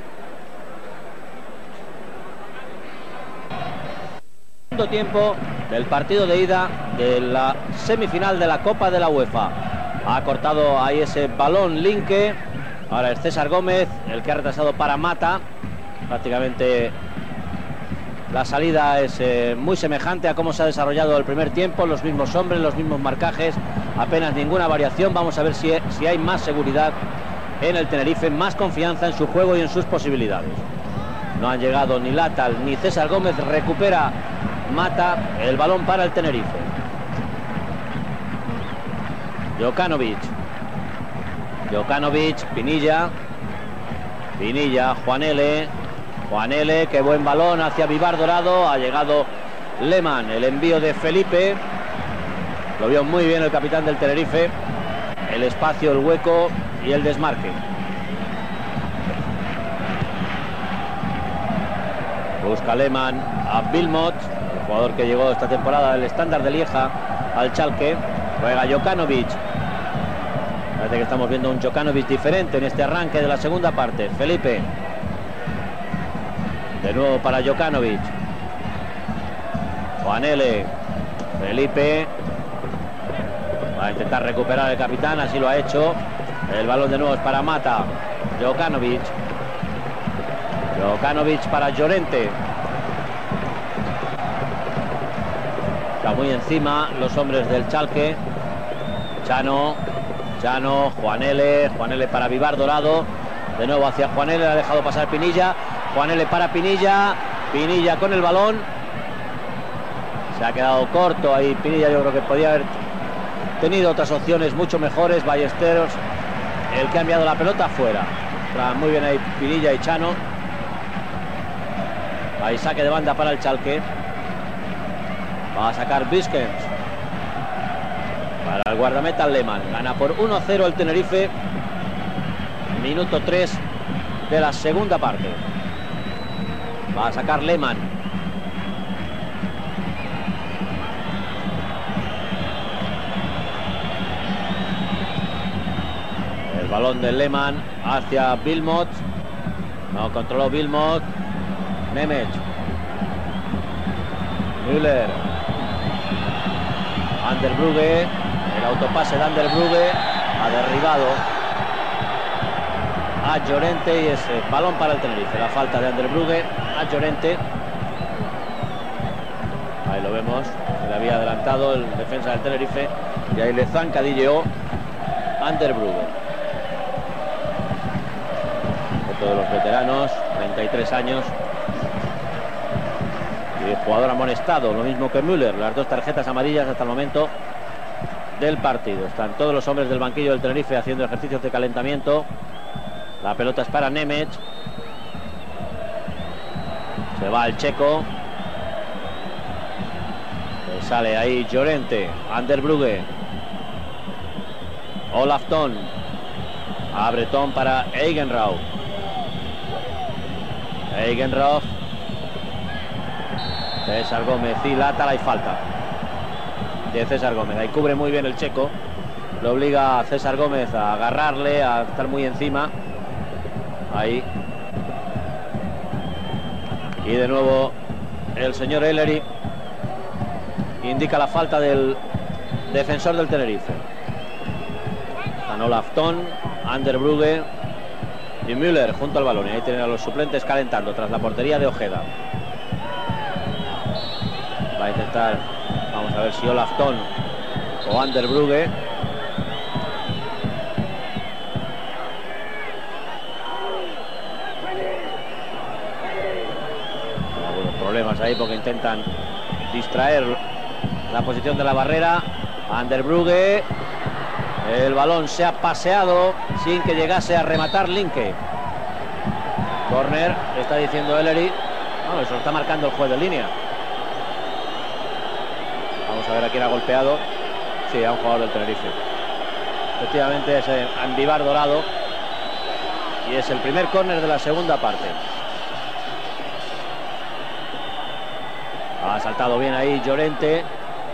Segundo tiempo del partido de ida de la semifinal de la Copa de la UEFA. Ha cortado ahí ese balón Linke. Ahora es César Gómez el que ha retrasado para Mata. Prácticamente la salida es muy semejante a cómo se ha desarrollado el primer tiempo. Los mismos hombres, los mismos marcajes, apenas ninguna variación. Vamos a ver si hay más seguridad en el Tenerife, más confianza en su juego y en sus posibilidades. No han llegado ni Latal ni César Gómez. Recupera Mata el balón para el Tenerife. Jokanovic, Pinilla, Juanele, qué buen balón hacia Vivar Dorado. Ha llegado Lehmann, el envío de Felipe. Lo vio muy bien el capitán del Tenerife. El espacio, el hueco y el desmarque. Busca Lehmann a Wilmot, el jugador que llegó esta temporada del Standard de Lieja al Schalke. Juega Jokanovic. Parece que estamos viendo un Jokanovic diferente en este arranque de la segunda parte. Felipe. De nuevo para Jokanovic. Juanele. Felipe. Va a intentar recuperar el capitán, así lo ha hecho. El balón de nuevo es para Mata. Jokanovic para Llorente. Está muy encima los hombres del Schalke. Chano, Juanele para Vivar Dorado. De nuevo hacia Juanele, ha dejado pasar Pinilla. Juanele para Pinilla con el balón. Se ha quedado corto ahí Pinilla. Yo creo que podía haber tenido otras opciones mucho mejores. Ballesteros, el que ha enviado la pelota fuera. Está muy bien ahí Pinilla y Chano. Ahí saque de banda para el Schalke. Va a sacar Biskens. Para el guardameta Lehmann. Gana por 1-0 el Tenerife. Minuto 3 de la segunda parte. Va a sacar Lehmann. El balón de Lehmann hacia Wilmot. No controló Wilmot. Nemec. Müller. Ander Brugge. El autopase de Ander Brugge ha derribado a Llorente y es balón para el Tenerife. La falta de Ander Brugge a Llorente. Ahí lo vemos. Se le había adelantado el defensa del Tenerife y ahí le zancadilleó Ander Brugge. Otro de los veteranos, 33 años. Y el jugador amonestado, lo mismo que Müller. Las dos tarjetas amarillas hasta el momento del partido. Están todos los hombres del banquillo del Tenerife haciendo ejercicios de calentamiento. La pelota es para Nemec. Se va el checo. Sale ahí Llorente. Ander Brugge. Olafton. Abre Tom para Eigenrauch. César Gómez y Latal. Hay falta de César Gómez. Ahí cubre muy bien el checo. Lo obliga a César Gómez a agarrarle, a estar muy encima. Ahí. Y de nuevo el señor Ellery indica la falta del defensor del Tenerife. Están Olafton, Ander Brugge y Müller junto al balón. Y ahí tienen a los suplentes calentando tras la portería de Ojeda. Va a intentar, vamos a ver si Olafton o Ander Brugge. Algunos problemas ahí porque intentan distraer la posición de la barrera. Ander Brugge. El balón se ha paseado sin que llegase a rematar Linke. Corner, está diciendo Ellery. No, eso lo está marcando el juez de línea. Vamos a ver a quién ha golpeado. Sí, a un jugador del Tenerife. Efectivamente es Vivar Dorado. Y es el primer córner de la segunda parte. Ha saltado bien ahí Llorente.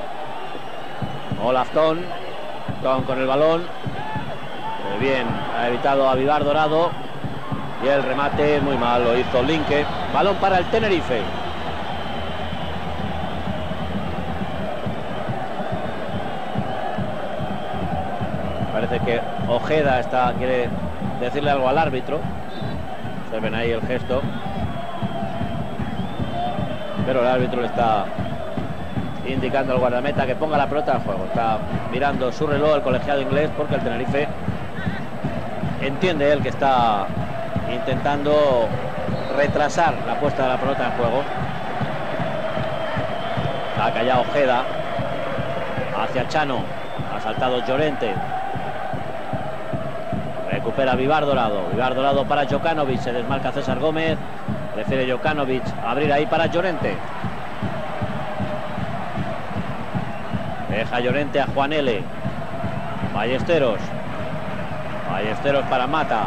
Olaf Thon con el balón. Bien, ha evitado a Vivar Dorado. Y el remate muy mal lo hizo Linke. Balón para el Tenerife. Parece que Ojeda quiere decirle algo al árbitro. Se ven ahí el gesto. Pero el árbitro le está indicando al guardameta que ponga la pelota en juego. Está mirando su reloj el colegiado inglés, porque el Tenerife entiende él que está intentando retrasar la puesta de la pelota en juego. Ha callado Ojeda. Hacia Chano. Ha saltado Llorente. Recupera Vivar Dorado. Vivar Dorado para Jokanovic. Se desmarca César Gómez. Prefiere Jokanovic abrir ahí para Llorente. Deja Llorente a Juan L. Ballesteros. Ballesteros para Mata.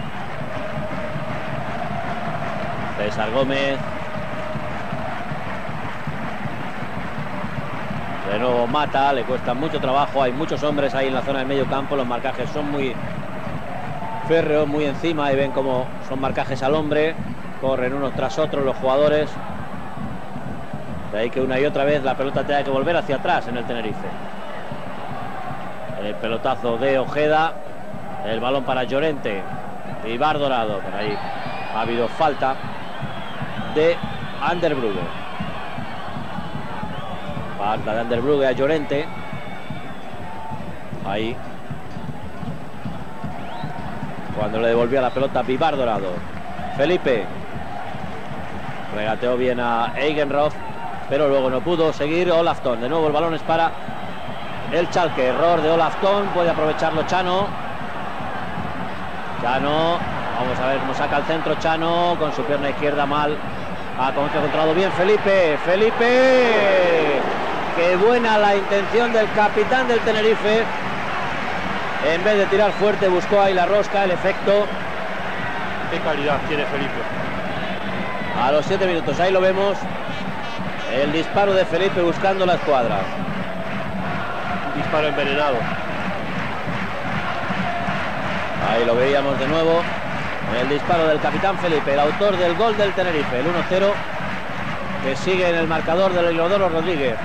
César Gómez. De nuevo Mata. Le cuesta mucho trabajo. Hay muchos hombres ahí en la zona del medio campo. Los marcajes son muy férreos, muy encima. Y ven cómo son marcajes al hombre. Corren unos tras otros los jugadores. De ahí que una y otra vez la pelota tenga que volver hacia atrás en el Tenerife. El pelotazo de Ojeda. El balón para Llorente. Vivar Dorado. Por ahí ha habido falta de Ander Brugge. Falta de Ander Brugge a Llorente. Ahí. Cuando le devolvía la pelota Vivar Dorado. Felipe. Regateó bien a Eigenroth, pero luego no pudo seguir Olaf Thon. De nuevo el balón es para el Schalke. Error de Olaf Thon. Puede aprovecharlo Chano. Chano. Vamos a ver cómo saca el centro Chano. Con su pierna izquierda mal. Ha controlado bien Felipe. Felipe. Qué buena la intención del capitán del Tenerife. En vez de tirar fuerte buscó ahí la rosca, el efecto. Qué calidad tiene Felipe. A los 7 minutos, ahí lo vemos. El disparo de Felipe buscando la escuadra. Un disparo envenenado. Ahí lo veíamos de nuevo. El disparo del capitán Felipe, el autor del gol del Tenerife. El 1-0 que sigue en el marcador del Inodoro Rodríguez.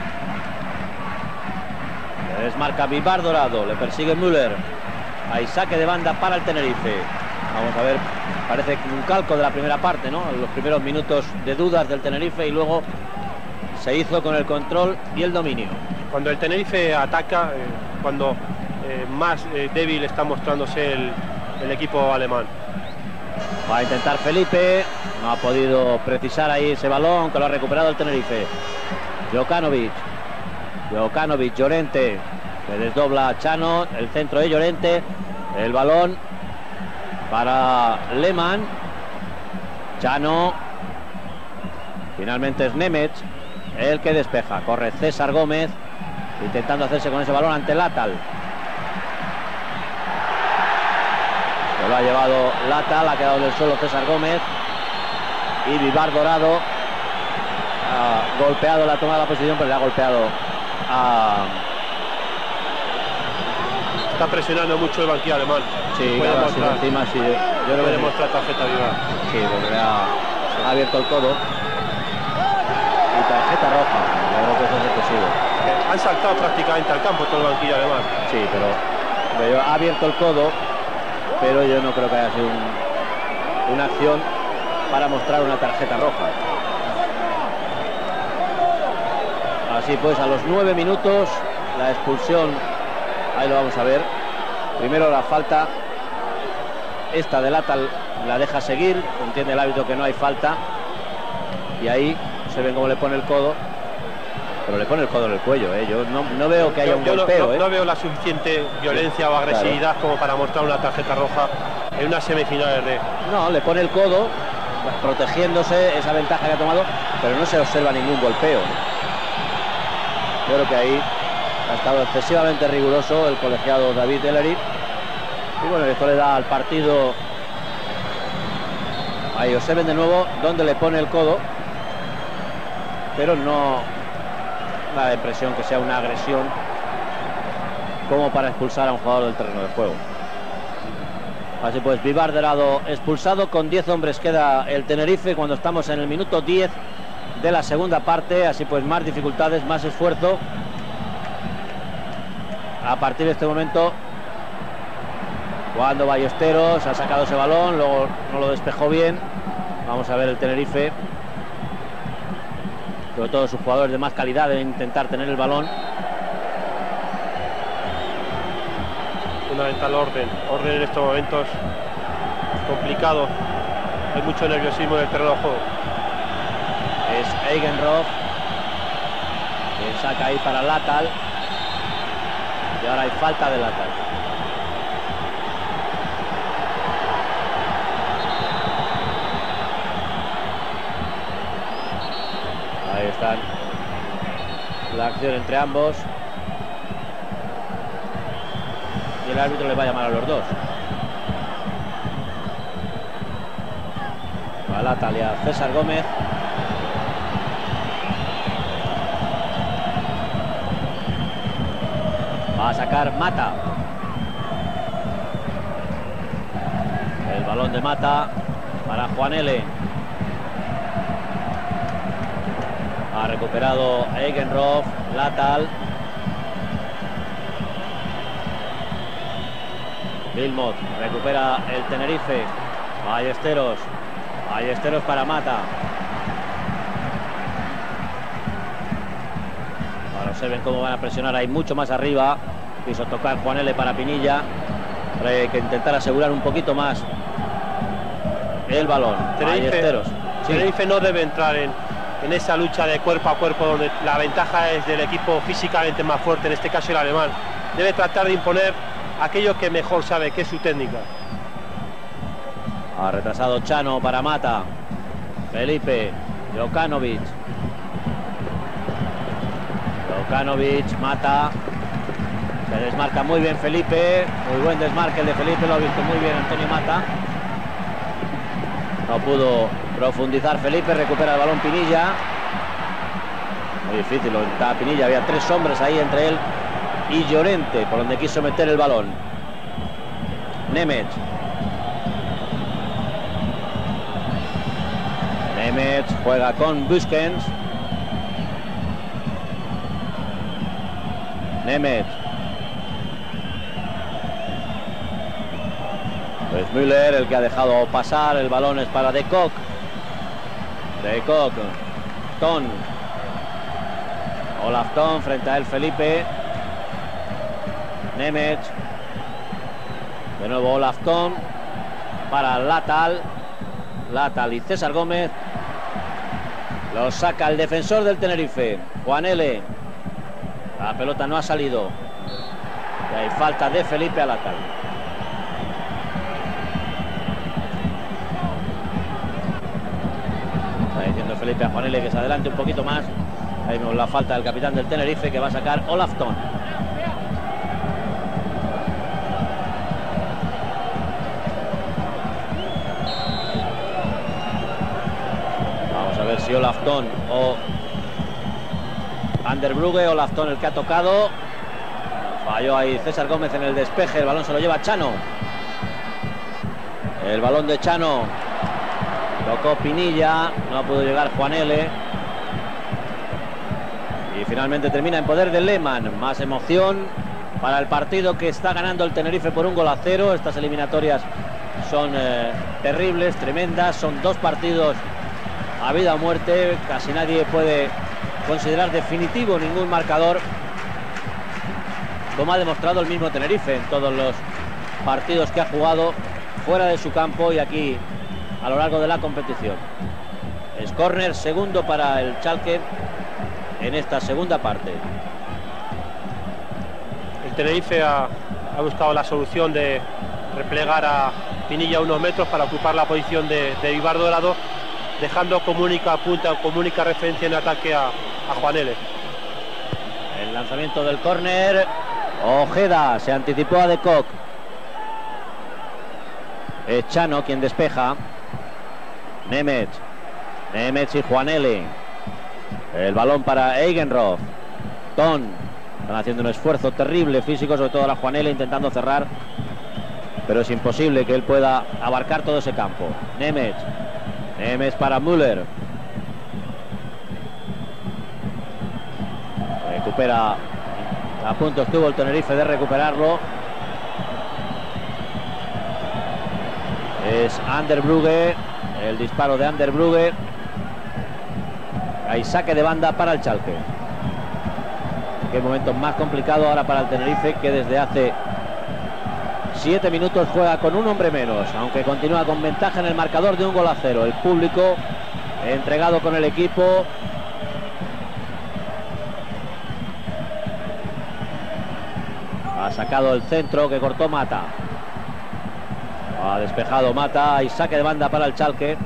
Le desmarca Vivar Dorado. Le persigue Müller. Hay saque de banda para el Tenerife. Vamos a ver, parece un calco de la primera parte, ¿no? Los primeros minutos de dudas del Tenerife y luego se hizo con el control y el dominio. Cuando el Tenerife ataca, cuando más débil está mostrándose el equipo alemán. Va a intentar Felipe, no ha podido precisar ahí ese balón que lo ha recuperado el Tenerife. Jokanovic, Llorente, se desdobla Chano, el centro de Llorente, el balón para Lehmann. Chano. Finalmente es Nemeth el que despeja. Corre César Gómez intentando hacerse con ese balón ante Latal. Se lo ha llevado Latal, ha quedado en el suelo César Gómez. Y Vivar Dorado ha golpeado la tomada de la posición, pero le ha golpeado a... Está presionando mucho el banquillo alemán. Sí, claro, encima sí. Yo creo que mostrar tarjeta Vivar. Sí, porque le ha abierto el codo. Y tarjeta roja. Yo creo que eso es excesivo. Han saltado prácticamente al campo todo el banquillo alemán. Sí, pero ha abierto el codo, pero yo no creo que haya sido una acción para mostrar una tarjeta roja. Así pues, a los 9 minutos, la expulsión, ahí lo vamos a ver. Primero la falta, esta de Latal la deja seguir, entiende el árbitro que no hay falta. Y ahí se ve cómo le pone el codo. Pero le pone el codo en el cuello, ¿eh? Yo no veo que haya un golpeo. No veo la suficiente violencia o agresividad como para mostrar una tarjeta roja en unas semifinales de... No, le pone el codo, protegiéndose esa ventaja que ha tomado, pero no se observa ningún golpeo. Yo creo que ahí ha estado excesivamente riguroso el colegiado David Ellery. Y bueno, esto le da al partido... Ahí observen de nuevo dónde le pone el codo. pero no da la impresión que sea una agresión como para expulsar a un jugador del terreno de juego. Así pues, Vivar Dorado expulsado. Con 10 hombres queda el Tenerife cuando estamos en el minuto 10 de la segunda parte. Así pues, más dificultades, más esfuerzo a partir de este momento, cuando Ballesteros ha sacado ese balón, luego no lo despejó bien. Vamos a ver el Tenerife, sobre todo sus jugadores de más calidad, deben intentar tener el balón. Fundamental orden en estos momentos, complicado, hay mucho nerviosismo en el terreno de juego. Es Eigenroth que saca ahí para Latal, y ahora hay falta de Latal. Ahí están la acción entre ambos. Y el árbitro le va a llamar a los dos. A Latal y a César Gómez. Va a sacar Mata. El balón de Mata para Juan L. Ha recuperado Eigenroth, Latal. Wilmot recupera el Tenerife. Ballesteros. Ballesteros para Mata. Ahora observen cómo van a presionar ahí mucho más arriba. Quiso tocar Juan L para Pinilla. Pero hay que intentar asegurar un poquito más el balón. Ballesteros. Sí. Tenerife no debe entrar en esa lucha de cuerpo a cuerpo donde la ventaja es del equipo físicamente más fuerte, en este caso el alemán. Debe tratar de imponer aquello que mejor sabe, que es su técnica. Ha retrasado Chano para Mata. Felipe, Jokanovic. Jokanovic, Mata. Se desmarca muy bien Felipe. Muy buen desmarque el de Felipe, lo ha visto muy bien Antonio Mata. No pudo profundizar Felipe, recupera el balón Pinilla. Muy difícil, está Pinilla, había 3 hombres ahí entre él y Llorente, por donde quiso meter el balón. Nemeth. Nemeth juega con Buskens. Nemeth. Pues Müller, el que ha dejado pasar. El balón es para De Kock. De Kock. Ton. Olaf Ton frente a él Felipe. Nemeth. De nuevo Olaf Ton para Latal. Latal y César Gómez. Lo saca el defensor del Tenerife, Juan L. La pelota no ha salido. Y hay falta de Felipe a Latal. Está diciendo Felipe a Juan L que se adelante un poquito más. Ahí vemos la falta del capitán del Tenerife, que va a sacar Olaf Ton. Vamos a ver si Olaf Ton o Ander Brugge. Olaf Ton el que ha tocado. Falló ahí César Gómez en el despeje. El balón se lo lleva Chano. El balón de Chano. Tocó Pinilla. No pudo llegar Juan L. Y finalmente termina en poder de Lehmann. Más emoción para el partido, que está ganando el Tenerife por 1-0. Estas eliminatorias son terribles, tremendas. Son 2 partidos a vida o muerte. Casi nadie puede considerar definitivo ningún marcador, como ha demostrado el mismo Tenerife en todos los partidos que ha jugado fuera de su campo y aquí a lo largo de la competición. Es córner segundo para el Schalke en esta segunda parte. El Tenerife ha buscado la solución de replegar a Pinilla unos metros para ocupar la posición de Vivar Dorado, dejando Comunica punta, Comunica referencia en ataque a Juan L. El lanzamiento del córner. Ojeda se anticipó a De Kock. Es Chano quien despeja. Nemeth y Juan L. El balón para Eigenroth. Ton. Están haciendo un esfuerzo terrible físico, sobre todo la Juanele intentando cerrar, pero es imposible que él pueda abarcar todo ese campo. Nemec. Nemec para Müller. Recupera. A punto estuvo el Tenerife de recuperarlo. Es Ander Brugge. El disparo de Ander Brugge. Hay saque de banda para el Schalke. Qué momento más complicado ahora para el Tenerife, que desde hace 7 minutos juega con un hombre menos, aunque continúa con ventaja en el marcador de 1-0. El público entregado con el equipo. Ha sacado el centro que cortó Mata. Ha despejado Mata y saque de banda para el Schalke.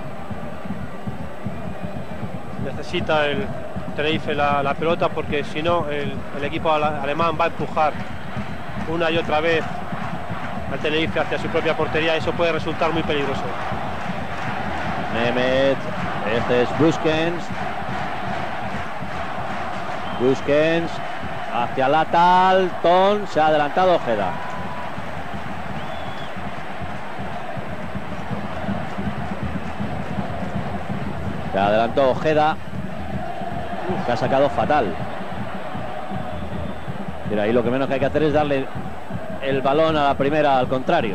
Necesita el Tenerife la pelota, porque si no el equipo alemán va a empujar una y otra vez al Tenerife hacia su propia portería. Eso puede resultar muy peligroso. Nemeth, este es Buskens. Buskens hacia Latal. Ton, se ha adelantado Ojeda. Se adelantó Ojeda, que ha sacado fatal. Mira, ahí lo que menos que hay que hacer es darle el balón a la primera, al contrario.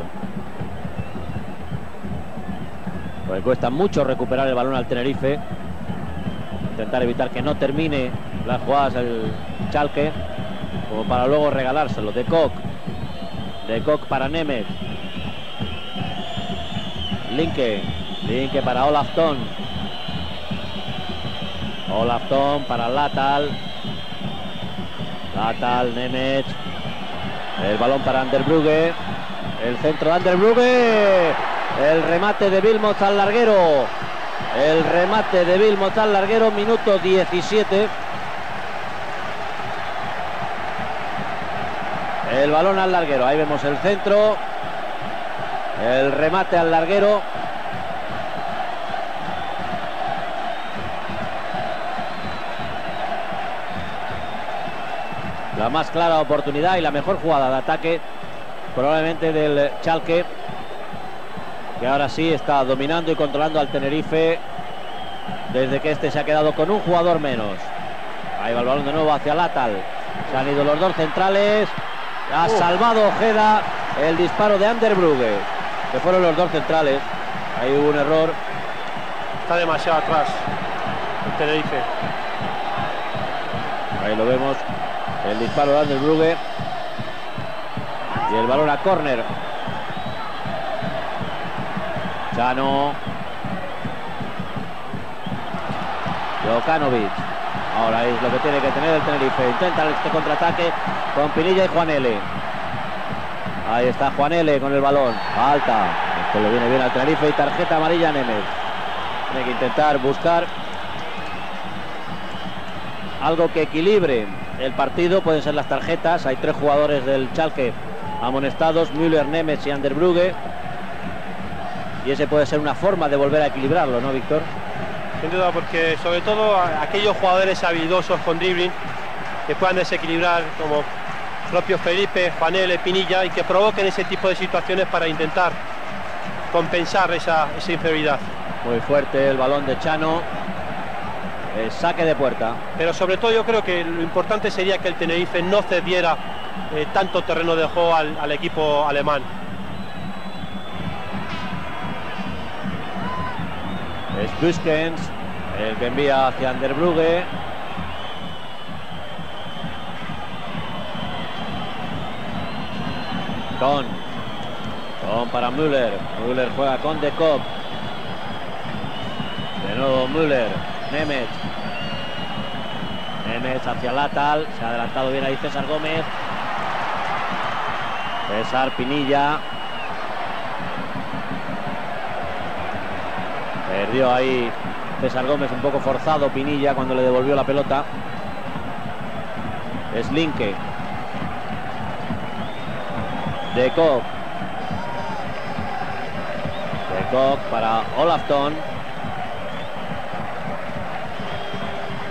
Pues cuesta mucho recuperar el balón al Tenerife. Intentar evitar que no termine las jugadas el Schalke, como para luego regalárselo. De Kock para Nemeth. Linke para Olaf Ton. Olaf Ton para Latal. Nemeth. El balón para Ander Brugge. El centro de Ander Brugge. El remate de Wilmots al larguero. Minuto 17. El balón al larguero. Ahí vemos el centro. El remate al larguero. La más clara oportunidad y la mejor jugada de ataque probablemente del Schalke, que ahora sí está dominando y controlando al Tenerife desde que este se ha quedado con un jugador menos. Ahí va el balón de nuevo hacia Latal. Se han ido los dos centrales. Ha salvado Ojeda el disparo de Ander Brugge, que fueron los dos centrales. Ahí hubo un error. Está demasiado atrás el Tenerife. Ahí lo vemos. El disparo de Ander Brugge. Y el balón a córner. Chano. Jokanovic. Ahora es lo que tiene que tener el Tenerife. Intenta este contraataque con Pinilla y Juanele. Ahí está Juanele con el balón. Falta. Esto le viene bien al Tenerife y tarjeta amarilla a Nemeth. Tiene que intentar buscar algo que equilibre el partido. Pueden ser las tarjetas. Hay 3 jugadores del Schalke amonestados: Müller, Nemeth y Ander Brugge. Y ese puede ser una forma de volver a equilibrarlo, ¿no, Víctor? Sin duda, porque sobre todo aquellos jugadores habilidosos con dribbling que puedan desequilibrar, como propio Felipe, Juanele, Pinilla, y que provoquen ese tipo de situaciones para intentar compensar esa inferioridad. Muy fuerte el balón de Chano. El saque de puerta. Pero sobre todo yo creo que lo importante sería que el Tenerife no cediera tanto terreno de juego al equipo alemán. Es Buskens el que envía hacia Ander Brugge. Ton para Müller. Müller juega con De Kock. De nuevo Müller. Nemeth hacia Latal. Se ha adelantado bien ahí César Gómez. César, Pinilla. Perdió ahí César Gómez, un poco forzado Pinilla cuando le devolvió la pelota. Es Linke. De Kock para Olaf Ton.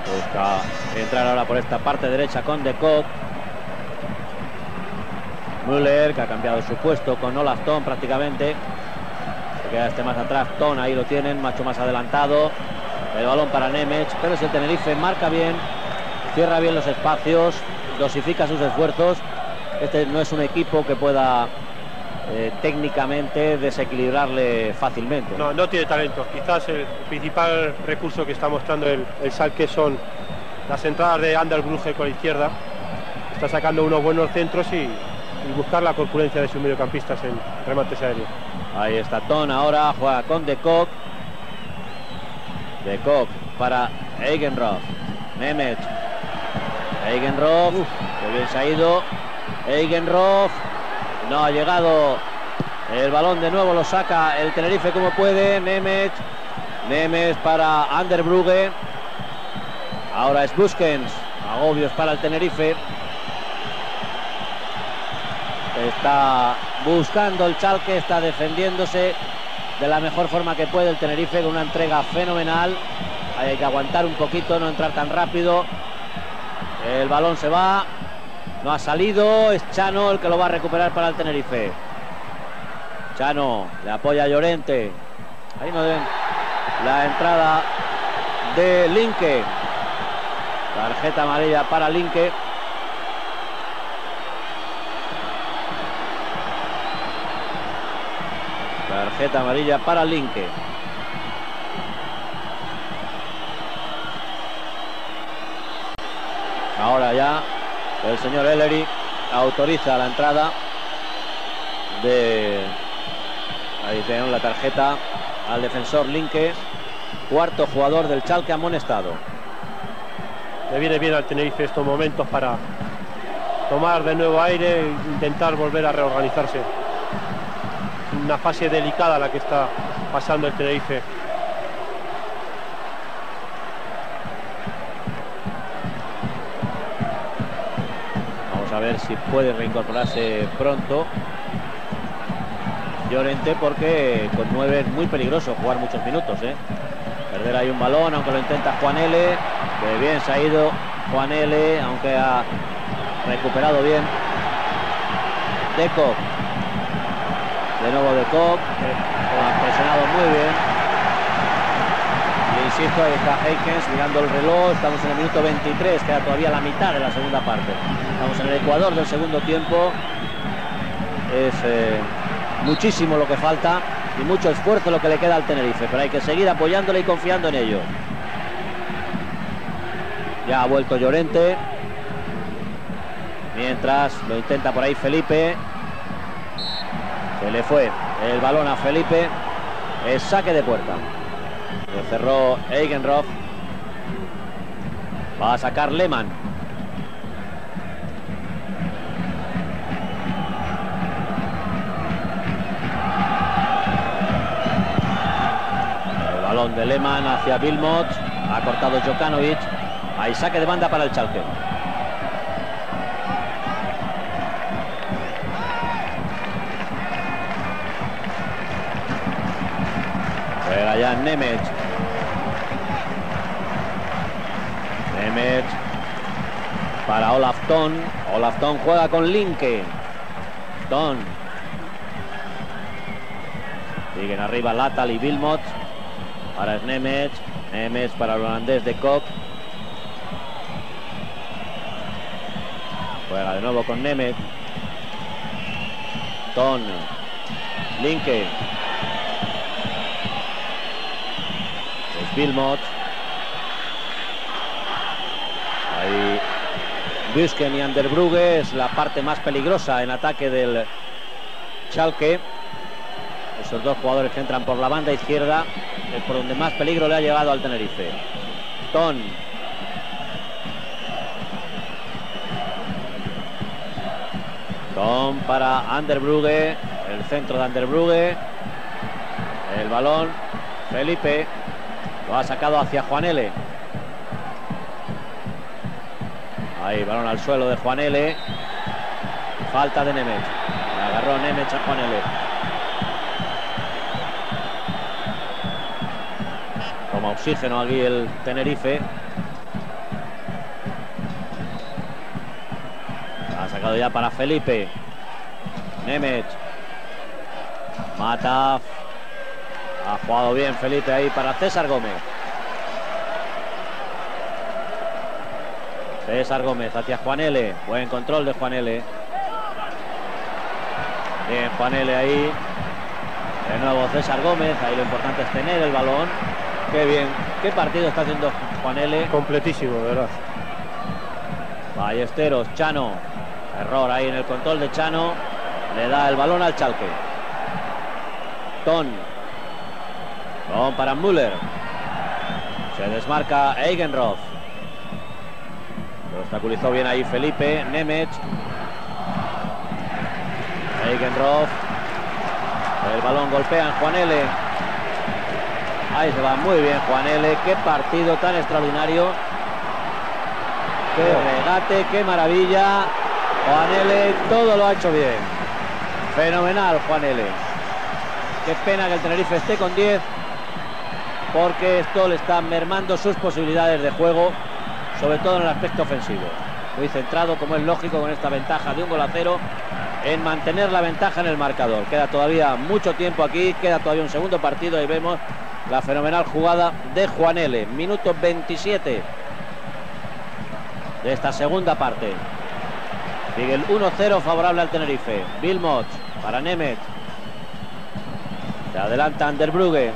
Busca entrar ahora por esta parte derecha con De Kock. Müller, que ha cambiado su puesto con Olaf Thon prácticamente. Se queda este más atrás, Thon, ahí lo tienen, mucho más adelantado. El balón para Nemec, pero si el Tenerife marca bien, cierra bien los espacios, dosifica sus esfuerzos. Este no es un equipo que pueda técnicamente desequilibrarle fácilmente. No tiene talento. Quizás el principal recurso que está mostrando el Schalke son las entradas de Ander Brugge con la izquierda. Está sacando unos buenos centros y buscar la corpulencia de sus mediocampistas en remates aéreos. Ahí está Thon, ahora juega con De Kock. De Kock para Eigenroth. Nemec. Eigenroth, que bien se ha ido. Eigenroth, no ha llegado. El balón de nuevo lo saca el Tenerife como puede. Nemec. Nemec para Ander Brugge. Ahora es Buskens. Agobios para el Tenerife. Está buscando el Schalke, está defendiéndose de la mejor forma que puede el Tenerife con una entrega fenomenal. Hay que aguantar un poquito, no entrar tan rápido. El balón se va, no ha salido, es Chano el que lo va a recuperar para el Tenerife. Chano le apoya a Llorente. Ahí no ven la entrada de Linke. Tarjeta amarilla para Linke. Tarjeta amarilla para Linke. Ahora ya el señor Ellery autoriza la entrada de... Ahí tenemos la tarjeta al defensor Linke, cuarto jugador del Schalke amonestado. Le viene bien al Tenerife estos momentos para tomar de nuevo aire e intentar volver a reorganizarse. Una fase delicada la que está pasando el Tenerife. Vamos a ver si puede reincorporarse pronto Llorente, porque con 9 es muy peligroso jugar muchos minutos, Perder ahí un balón, aunque lo intenta Juan L. Que bien se ha ido Juan L., aunque ha recuperado bien De Kock. De nuevo De Kock, ha presionado muy bien. Y insisto, ahí está Heikens mirando el reloj. Estamos en el minuto 23, queda todavía la mitad de la segunda parte. Estamos en el ecuador del segundo tiempo. Es muchísimo lo que falta y mucho esfuerzo lo que le queda al Tenerife, pero hay que seguir apoyándole y confiando en ello. Ya ha vuelto Llorente, mientras lo intenta por ahí Felipe. Se le fue el balón a Felipe. Es saque de puerta. Lo cerró Eigenroth. Va a sacar Lehmann. El balón de Lehmann hacia Wilmot. Ha cortado Jokanovic. Hay saque de banda para el Schalke. Juega ya Nemec. Nemec para Olaf Thon. Olaf Thon juega con Linke. Thon. Siguen arriba Latal y Wilmot. Ahora es Nemec. Nemec para el holandés De Kock. Juega de nuevo con Nemec. Thon. Linke. Es Wilmot. Ahí Buskens y Ander Brugge. Es la parte más peligrosa en ataque del Schalke. Esos dos jugadores que entran por la banda izquierda es por donde más peligro le ha llegado al Tenerife. Thon. Thon para Ander Brugge. El centro de Ander Brugge. El balón. Felipe. Lo ha sacado hacia Juan L. Ahí, balón al suelo de Juan L. Falta de Nemec. Le agarró Nemec a Juan L. Toma oxígeno aquí el Tenerife. Sacado ya para Felipe. Nemeth. Mata. Ha jugado bien Felipe ahí para César Gómez. César Gómez hacia Juan L. Buen control de Juan L. Bien Juan L ahí. De nuevo César Gómez. Ahí lo importante es tener el balón. Qué bien. Qué partido está haciendo Juan L. Completísimo, de verdad. Ballesteros. Chano. Error ahí en el control de Chano. Le da el balón al Schalke. Ton. Balón para Müller. Se desmarca Eigenroth. Lo obstaculizó bien ahí Felipe. Nemeth. Eigenroth. El balón golpea en Juan L. Ahí se va muy bien Juan L. Qué partido tan extraordinario. Qué regate, qué maravilla. Juan L. todo lo ha hecho bien. Fenomenal Juan L. Qué pena que el Tenerife esté con 10, porque esto le está mermando sus posibilidades de juego, sobre todo en el aspecto ofensivo. Muy centrado, como es lógico, con esta ventaja de 1-0, en mantener la ventaja en el marcador. Queda todavía mucho tiempo aquí, queda todavía un segundo partido y vemos la fenomenal jugada de Juan L. Minuto 27 de esta segunda parte. Sigue el 1-0 favorable al Tenerife. Wilmot para Nemeth. Se adelanta Ander Brugge.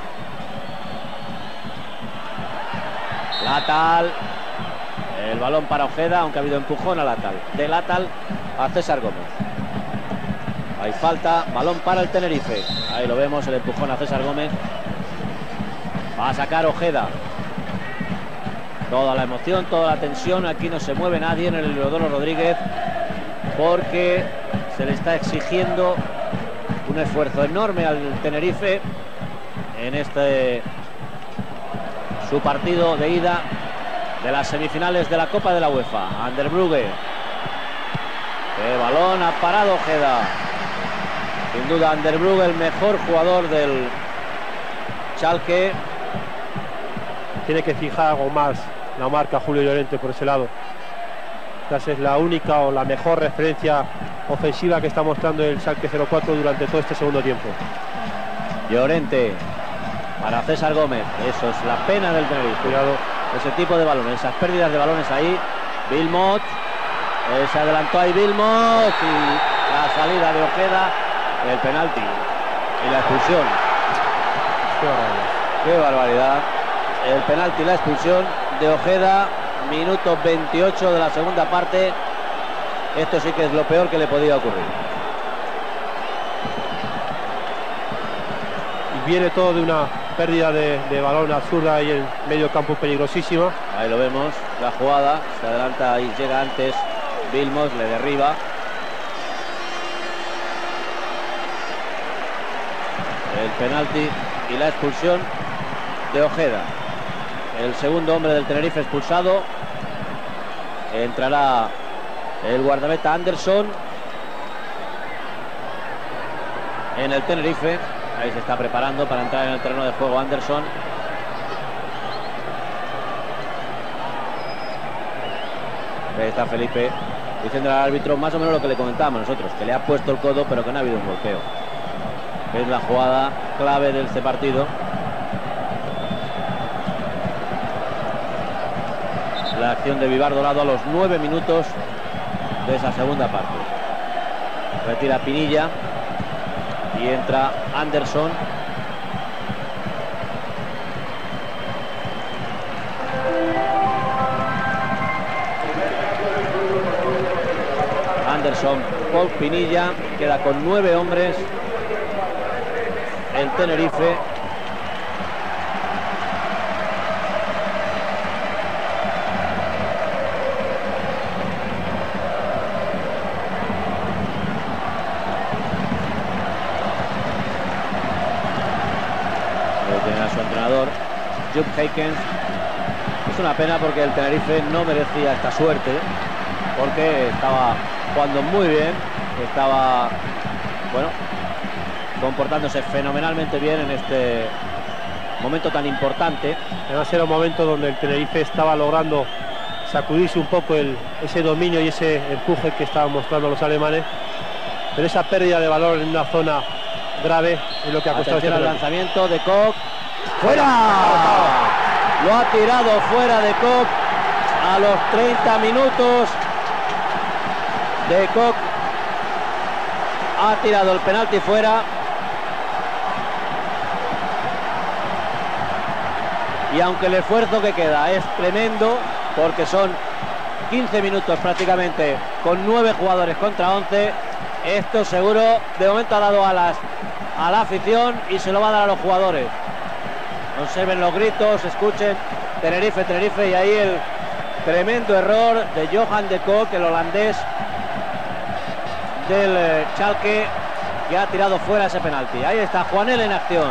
Latal. El balón para Ojeda, aunque ha habido empujón a Latal. De Latal a César Gómez. Hay falta, balón para el Tenerife. Ahí lo vemos, el empujón a César Gómez. Va a sacar Ojeda. Toda la emoción, toda la tensión. Aquí no se mueve nadie en el Heliodoro Rodríguez, porque se le está exigiendo un esfuerzo enorme al Tenerife en este su partido de ida de las semifinales de la Copa de la UEFA. Ander Brugge. ¡Qué balón ha parado Ojeda! Sin duda Ander Brugge, el mejor jugador del Schalke. Tiene que fijar algo más la marca Julio Llorente por ese lado. Esta es la única o la mejor referencia ofensiva que está mostrando el Schalke 04 durante todo este segundo tiempo. Llorente para César Gómez. Eso es la pena del Tenerife. Cuidado. Ese tipo de balones, esas pérdidas de balones ahí. Wilmot. Se adelantó ahí Wilmot. Y la salida de Ojeda. El penalti. Y la expulsión. Qué barbaridad. Qué barbaridad. El penalti y la expulsión de Ojeda. Minuto 28 de la segunda parte. Esto sí que es lo peor que le podía ocurrir. Y viene todo de una pérdida de balón absurda ahí en medio campo, peligrosísima. Ahí lo vemos, la jugada. Se adelanta y llega antes Wilmot, le derriba. El penalti y la expulsión de Ojeda. El segundo hombre del Tenerife expulsado. Entrará el guardameta Anderson en el Tenerife. Ahí se está preparando para entrar en el terreno de juego Anderson. Ahí está Felipe diciendo al árbitro más o menos lo que le comentábamos nosotros, que le ha puesto el codo pero que no ha habido un golpeo. Es la jugada clave de este partido. La acción de Vivar Dorado a los 9 minutos de esa segunda parte. Retira Pinilla y entra Anderson. Anderson por Pinilla. Queda con 9 hombres el Tenerife. A su entrenador Jupp Heynckes. Es una pena porque el Tenerife no merecía esta suerte, porque estaba jugando muy bien, estaba, bueno, comportándose fenomenalmente bien en este momento tan importante. Además era un momento donde el Tenerife estaba logrando sacudirse un poco ese dominio y ese empuje que estaban mostrando los alemanes, pero esa pérdida de valor en una zona grave es lo que ha costado. Atención al lanzamiento de Koch. ¡Fuera! Lo ha tirado fuera de Koch a los 30 minutos. De Koch ha tirado el penalti fuera. Y aunque el esfuerzo que queda es tremendo, porque son 15 minutos prácticamente con 9 jugadores contra 11, esto seguro de momento ha dado a la afición y se lo va a dar a los jugadores. Observen los gritos, escuchen Tenerife, Tenerife, y ahí el tremendo error de Johan de Koch, el holandés del Schalke, que ha tirado fuera ese penalti. Ahí está Juanel en acción.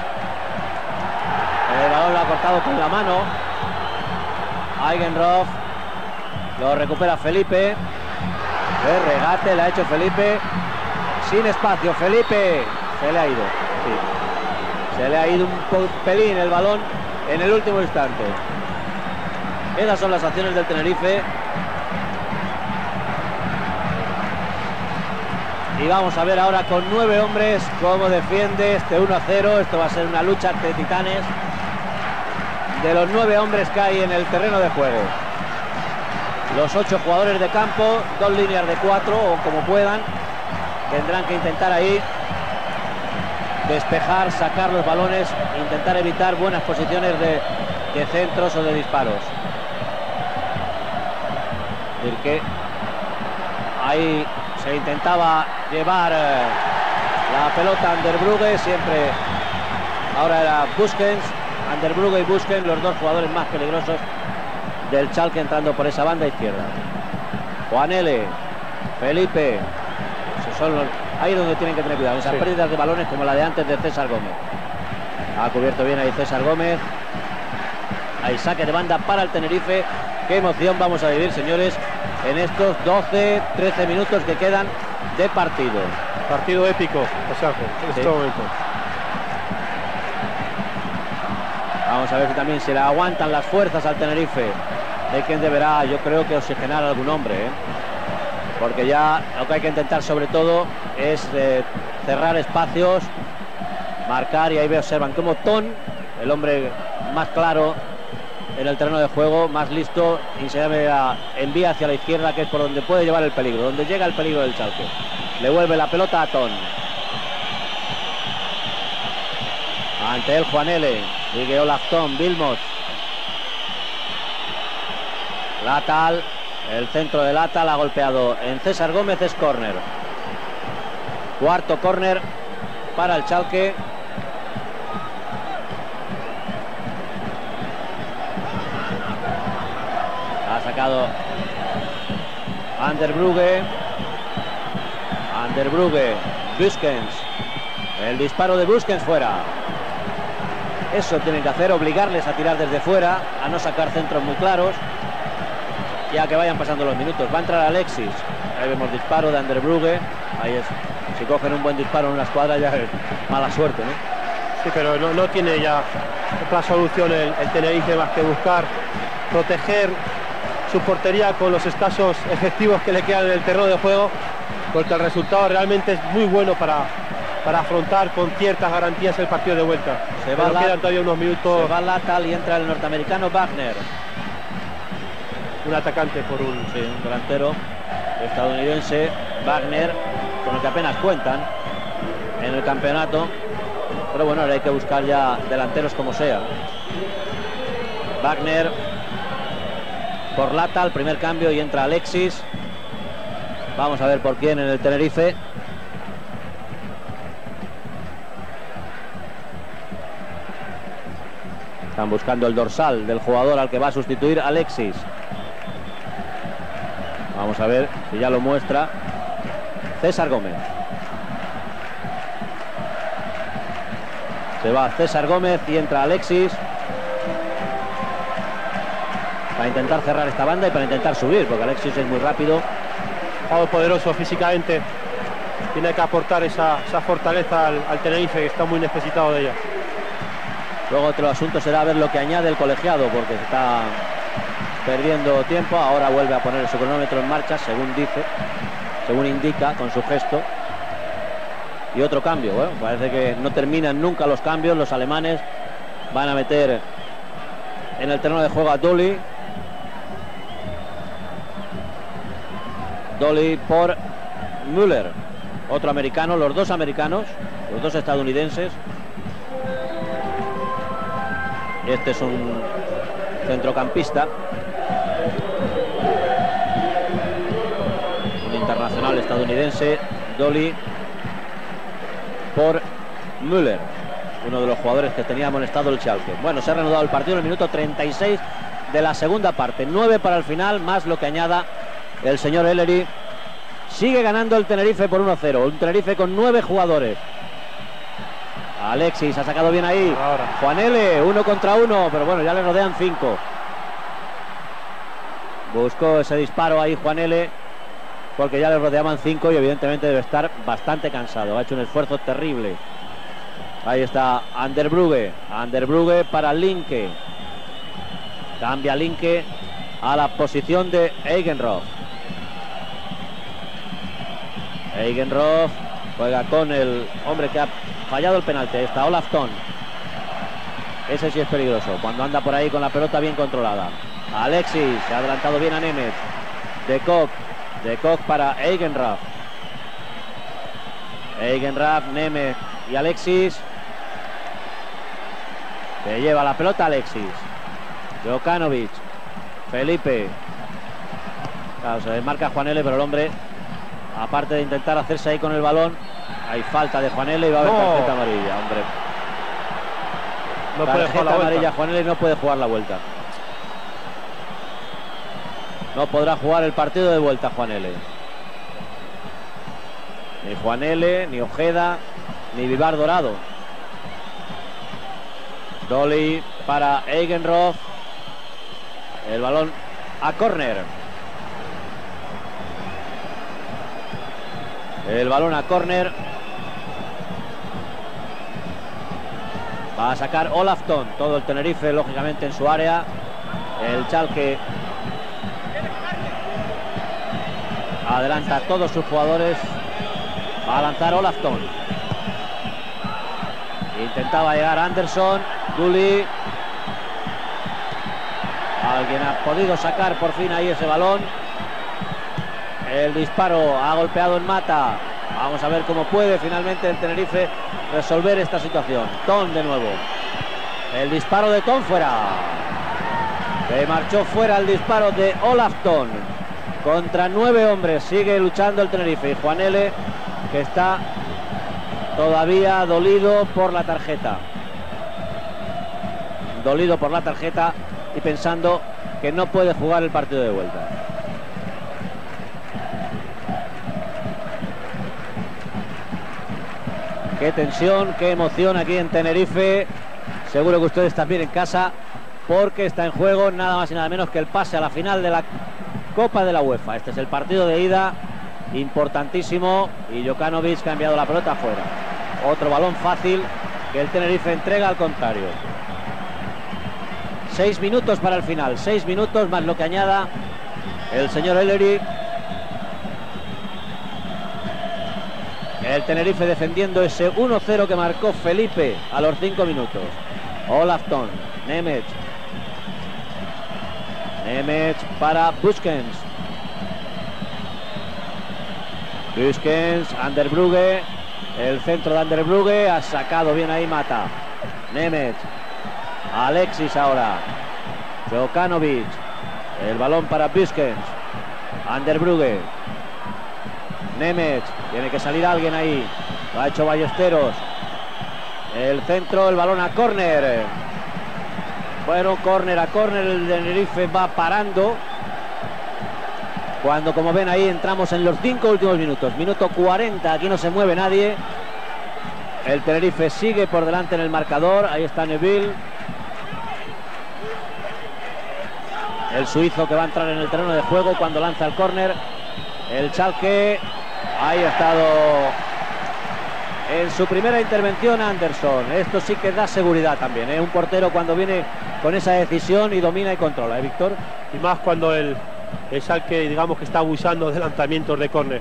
El balón lo ha cortado con la mano. Eigenroth lo recupera Felipe. El regate le ha hecho Felipe sin espacio. Felipe se le ha ido. Sí. Se le ha ido un pelín el balón en el último instante. Esas son las acciones del Tenerife. Y vamos a ver ahora con 9 hombres cómo defiende este 1-0. Esto va a ser una lucha entre titanes. De los 9 hombres que hay en el terreno de juego, los 8 jugadores de campo, 2 líneas de 4 o como puedan, tendrán que intentar ahí despejar, sacar los balones, intentar evitar buenas posiciones de centros o de disparos. Es decir que ahí se intentaba llevar la pelota a Ander Brugge, siempre ahora era Buskens. Ander Brugge y Buskens, los dos jugadores más peligrosos del Schalke, entrando por esa banda izquierda. Juanele, Felipe, esos son ahí donde tienen que tener cuidado, esas pérdidas de balones como la de antes de César Gómez. Ha cubierto bien ahí César Gómez. Hay saque de banda para el Tenerife. Qué emoción vamos a vivir, señores, en estos 12-13 minutos que quedan de partido. Partido épico, José Ángel, en este momento. Vamos a ver si también se le aguantan las fuerzas al Tenerife. Hay quien deberá, yo creo, que oxigenar a algún hombre, porque ya lo que hay que intentar sobre todo es cerrar espacios, marcar, y ahí observan como Ton, el hombre más claro en el terreno de juego, más listo, y se envía hacia la izquierda, que es por donde puede llevar el peligro, donde llega el peligro del Schalke. Le vuelve la pelota a Ton. Ante él Juanele, sigue Olaf Tom, Wilmot. Latal, el centro de Latal ha golpeado en César Gómez, es córner. Cuarto córner para el Schalke. Ha sacado Ander Brugge. Ander Brugge, Buskens. El disparo de Buskens fuera. Eso tienen que hacer, obligarles a tirar desde fuera, a no sacar centros muy claros, y a que vayan pasando los minutos. Va a entrar Alexis. Ahí vemos disparo de Ander Brugge. Ahí es. Si cogen un buen disparo en una escuadra ya es mala suerte, ¿no? Sí, pero no tiene ya otra solución el Tenerife más que buscar proteger su portería con los escasos efectivos que le quedan en el terreno de juego, porque el resultado realmente es muy bueno para afrontar con ciertas garantías el partido de vuelta. Quedan todavía unos minutos. Se va Latal y entra el norteamericano Wagner. Un atacante por un delantero estadounidense, Wagner, con el que apenas cuentan en el campeonato, pero bueno, ahora hay que buscar ya delanteros como sea. Wagner por Latal, primer cambio, y entra Alexis. Vamos a ver por quién en el Tenerife. Están buscando el dorsal del jugador al que va a sustituir Alexis. Vamos a ver si ya lo muestra César Gómez. Se va César Gómez y entra Alexis para intentar cerrar esta banda y para intentar subir, porque Alexis es muy rápido. Jugador poderoso físicamente. Tiene que aportar esa fortaleza al Tenerife, que está muy necesitado de ella. Luego otro asunto será ver lo que añade el colegiado, porque está perdiendo tiempo. Ahora vuelve a poner su cronómetro en marcha, según indica con su gesto. Y otro cambio. Bueno, parece que no terminan nunca los cambios. Los alemanes van a meter en el terreno de juego a Dolly. Dolly por Müller, otro americano, los dos americanos, los dos estadounidenses. Este es un centrocampista, un internacional estadounidense. Dolly por Müller, uno de los jugadores que tenía amonestado el Schalke. Bueno, se ha reanudado el partido en el minuto 36 de la segunda parte. 9 para el final, más lo que añada el señor Ellery. Sigue ganando el Tenerife por 1-0. Un Tenerife con 9 jugadores. Alexis ha sacado bien ahí. Ahora. Juan L, 1 contra 1, pero bueno, ya le rodean 5. Buscó ese disparo ahí Juan L, porque ya le rodeaban 5 y evidentemente debe estar bastante cansado. Ha hecho un esfuerzo terrible. Ahí está Ander Brugge. Ander Brugge para Linke. Cambia Linke a la posición de Eigenroth. Eigenroth juega con el hombre que ha fallado el penalti. Está Olaf Thon. Ese sí es peligroso cuando anda por ahí con la pelota bien controlada. Alexis se ha adelantado bien a Nemeth. De Kock para Eigenrath. Eigenrath, Nemeth y Alexis. Se lleva la pelota Alexis. Jokanovic. Felipe. Claro, se desmarca Juan L, pero el hombre, aparte de intentar hacerse ahí con el balón, hay falta de Juan L y va a haber tarjeta amarilla, hombre. No puede jugar la amarilla, vuelta. Juan L no puede jugar la vuelta. No podrá jugar el partido de vuelta Juan L. Ni Juan L, ni Ojeda, ni Vivar Dorado. Dolly para Eigenroth. El balón a córner. El balón a córner. Va a sacar Olaf Thon. Todo el Tenerife, lógicamente, en su área. El Schalke adelanta a todos sus jugadores. Va a lanzar Olaf Thon. Intentaba llegar Anderson. Dolly. Alguien ha podido sacar por fin ahí ese balón. El disparo ha golpeado en mata. Vamos a ver cómo puede finalmente el Tenerife resolver esta situación. Thon de nuevo. El disparo de Thon fuera. Se marchó fuera el disparo de Olaf Thon. Contra 9 hombres sigue luchando el Tenerife. Y Juan L, que está todavía dolido por la tarjeta. Dolido por la tarjeta y pensando que no puede jugar el partido de vuelta. Qué tensión, qué emoción aquí en Tenerife. Seguro que ustedes también en casa, porque está en juego nada más y nada menos que el pase a la final de la Copa de la UEFA. Este es el partido de ida, importantísimo, y Jokanovic ha enviado la pelota afuera. Otro balón fácil que el Tenerife entrega al contrario. 6 minutos para el final, 6 minutos más lo que añada el señor Ellery. El Tenerife defendiendo ese 1-0 que marcó Felipe a los 5 minutos. Olaf Thon, Nemeth. Nemeth para Buskens. Buskens, Ander Brugge. El centro de Ander Brugge. Ha sacado bien ahí Mata. Nemeth. Alexis ahora. Jokanovic. El balón para Buskens. Ander Brugge. Nemeth. Tiene que salir alguien ahí. Lo ha hecho Ballesteros. El centro, el balón a córner. Bueno, córner a córner. El Tenerife va parando. Cuando, como ven ahí, entramos en los 5 últimos minutos. Minuto 40. Aquí no se mueve nadie. El Tenerife sigue por delante en el marcador. Ahí está Neville. El suizo que va a entrar en el terreno de juego cuando lanza el córner. El Schalke. Ahí ha estado en su primera intervención Anderson. Esto sí que da seguridad también, ¿eh? Un portero cuando viene con esa decisión y domina y controla, ¿eh, Víctor? Y más cuando el Schalke, digamos, que está abusando de lanzamientos de córner.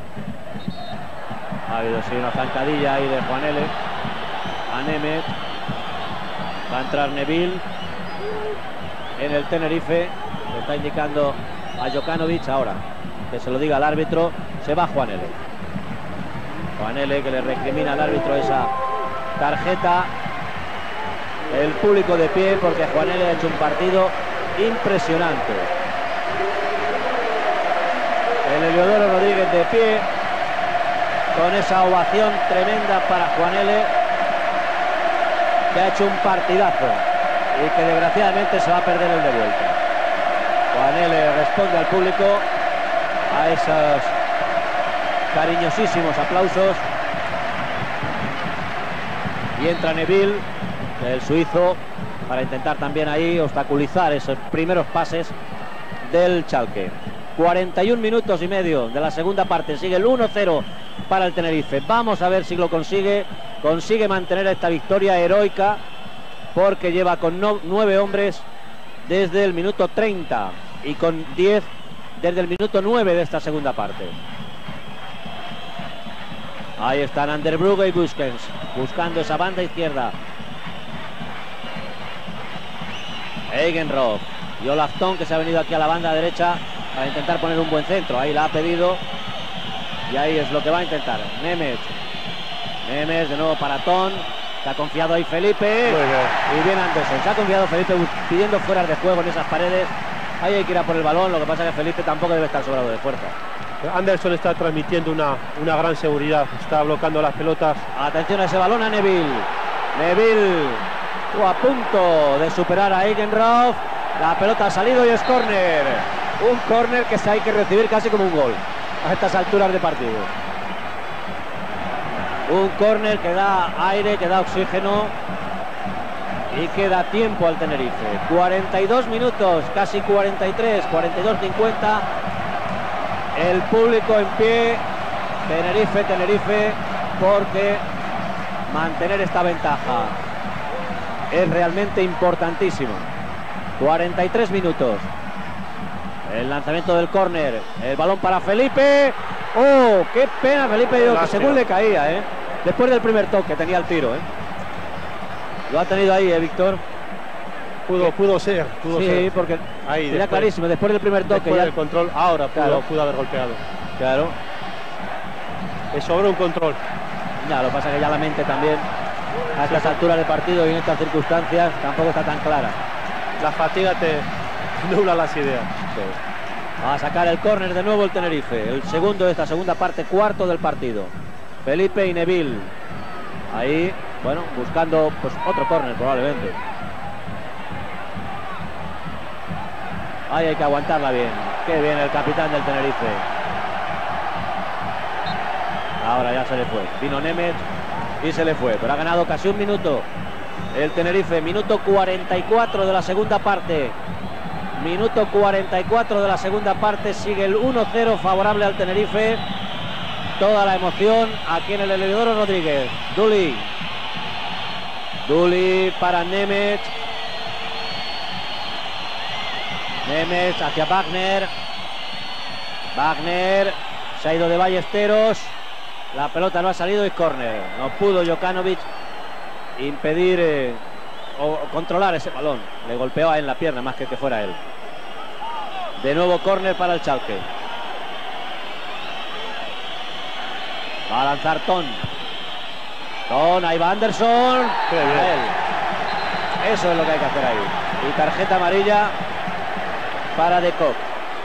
Ha habido sí una zancadilla ahí de Juan L. a Nemeth. Va a entrar Neville en el Tenerife. Le está indicando a Jokanovic ahora que se lo diga al árbitro. Se va Juan L. Juan L, que le recrimina al árbitro esa tarjeta. El público de pie porque Juan L ha hecho un partido impresionante. El Heliodoro Rodríguez de pie con esa ovación tremenda para Juan L, que ha hecho un partidazo y que desgraciadamente se va a perder el de vuelta. Juan L responde al público a esos cariñosísimos aplausos y entra Neville, el suizo, para intentar también ahí obstaculizar esos primeros pases del Schalke. 41 minutos y medio de la segunda parte, sigue el 1-0 para el Tenerife. Vamos a ver si lo consigue mantener esta victoria heroica, porque lleva con 9 hombres desde el minuto 30 y con 10 desde el minuto 9 de esta segunda parte. Ahí están Ander Brugge y Buskens buscando esa banda izquierda. Eigenroth y Olaf Thon, que se ha venido aquí a la banda derecha para intentar poner un buen centro. Ahí la ha pedido y ahí es lo que va a intentar Nemeth de nuevo para Thon. Se ha confiado ahí Felipe y bien Anderson. Se ha confiado Felipe pidiendo fuera de juego en esas paredes. Ahí hay que ir a por el balón. Lo que pasa es que Felipe tampoco debe estar sobrado de fuerza. Anderson está transmitiendo una gran seguridad. Está bloqueando las pelotas. Atención a ese balón a Neville. Neville a punto de superar a Eigenroth. La pelota ha salido y es córner. Un córner que se hay que recibir casi como un gol a estas alturas de partido. Un córner que da aire, que da oxígeno y que da tiempo al Tenerife. 42 minutos, casi 43, 42-50. El público en pie. Tenerife, porque mantener esta ventaja es realmente importantísimo. 43 minutos. El lanzamiento del córner. El balón para Felipe. ¡Oh! ¡Qué pena, Felipe! Que según le caía, ¿eh? Después del primer toque tenía el tiro, ¿eh? Lo ha tenido ahí, Víctor. Pudo ser. Sí, porque ahí era clarísimo. Después del primer toque. Después del control, ahora pudo haber golpeado. Claro. Le sobró un control. Ya, lo que pasa es que ya la mente también, a estas alturas de partido y en estas circunstancias, tampoco está tan clara. La fatiga te nubla las ideas. Sí. Va a sacar el córner de nuevo el Tenerife. El segundo de esta segunda parte, cuarto del partido. Felipe y Neville. Ahí, bueno, buscando pues otro córner probablemente. Ahí hay que aguantarla bien. Qué bien el capitán del Tenerife. Ahora ya se le fue. Vino Nemeth y se le fue. Pero ha ganado casi un minuto el Tenerife. Minuto 44 de la segunda parte. Minuto 44 de la segunda parte. Sigue el 1-0 favorable al Tenerife. Toda la emoción aquí en el Heliodoro Rodríguez. Duli para Nemeth. Nemeth hacia Wagner. Wagner se ha ido de Ballesteros. La pelota no ha salido y córner. No pudo Jokanovic impedir o controlar ese balón. Le golpeó en la pierna más que fuera él. De nuevo córner para el Schalke. Va a lanzar Thon. Ahí va Anderson. Eso es lo que hay que hacer ahí. Y tarjeta amarilla para De Kock.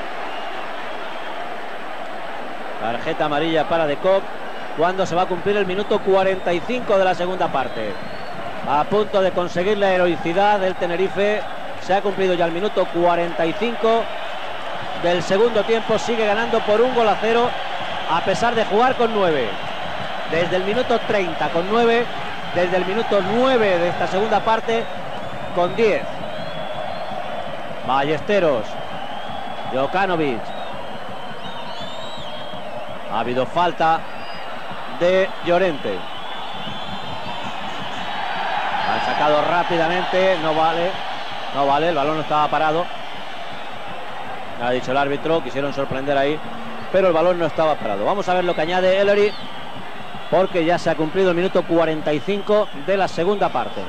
Tarjeta amarilla para De Kock cuando se va a cumplir el minuto 45 de la segunda parte. A punto de conseguir la heroicidad del Tenerife. Se ha cumplido ya el minuto 45 del segundo tiempo. Sigue ganando por 1-0 a pesar de jugar con 9. Desde el minuto 30 con 9. Desde el minuto 9 de esta segunda parte con 10. Ballesteros. Jokanovic. Ha habido falta de Llorente. Parado rápidamente, no vale, el balón no estaba parado. Ha dicho el árbitro, quisieron sorprender ahí, pero el balón no estaba parado. Vamos a ver lo que añade Ellery, porque ya se ha cumplido el minuto 45 de la segunda parte.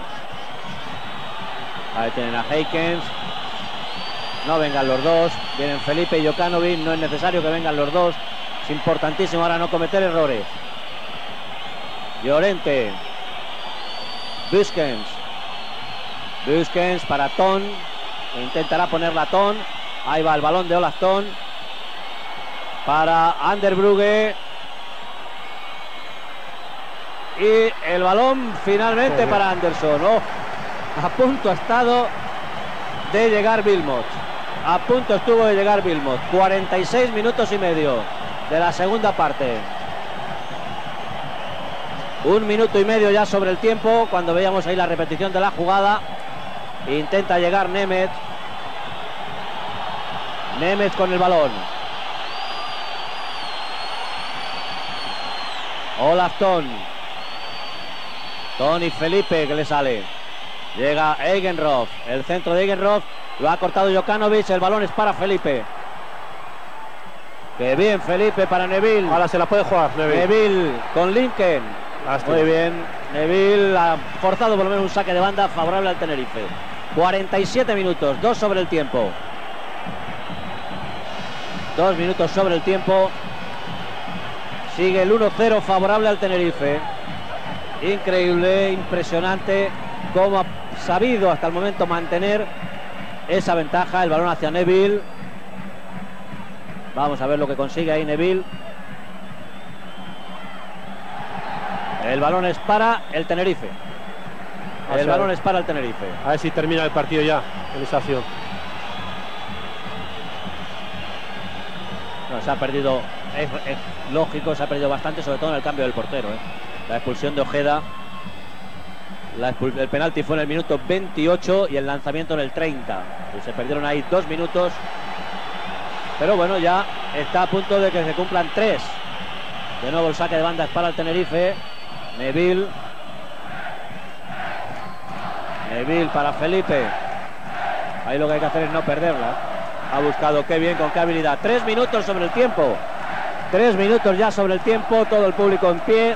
Ahí tienen a Heikens. No vengan los dos, vienen Felipe y Jokanovic, no es necesario que vengan los dos. Es importantísimo ahora no cometer errores. Llorente. Buskens para Ton. Intentará ponerla Ton. Ahí va el balón de Olaf Ton para Ander Brugge. Y el balón finalmente para Anderson. A punto ha estado de llegar Wilmot. A punto estuvo de llegar Wilmot. 46 minutos y medio de la segunda parte. 1 minuto y medio ya sobre el tiempo, cuando veíamos ahí la repetición de la jugada. Intenta llegar Nemeth. Nemeth con el balón. Olaf Ton. Ton y Felipe que le sale. Llega Eigenroth. El centro de Eigenroth. Lo ha cortado Jokanovic. El balón es para Felipe. Qué bien Felipe para Neville. Ahora se la puede jugar Neville con Lincoln. Muy bien. Neville ha forzado por lo menos un saque de banda favorable al Tenerife. 47 minutos. 2 sobre el tiempo. 2 minutos sobre el tiempo. Sigue el 1-0 favorable al Tenerife. Increíble, impresionante cómo ha sabido hasta el momento mantener esa ventaja. El balón hacia Neville. Vamos a ver lo que consigue ahí Neville. El balón es para el Tenerife. El balón es para el Tenerife. A ver si termina el partido ya en esa acción. No, se ha perdido, es lógico, se ha perdido bastante, sobre todo en el cambio del portero. La expulsión de Ojeda. El penalti fue en el minuto 28 y el lanzamiento en el 30. Y se perdieron ahí 2 minutos. Pero bueno, ya está a punto de que se cumplan 3. De nuevo el saque de banda es para el Tenerife. Neville para Felipe. Ahí lo que hay que hacer es no perderla. Ha buscado, qué bien, con qué habilidad. 3 minutos sobre el tiempo. 3 minutos ya sobre el tiempo. Todo el público en pie,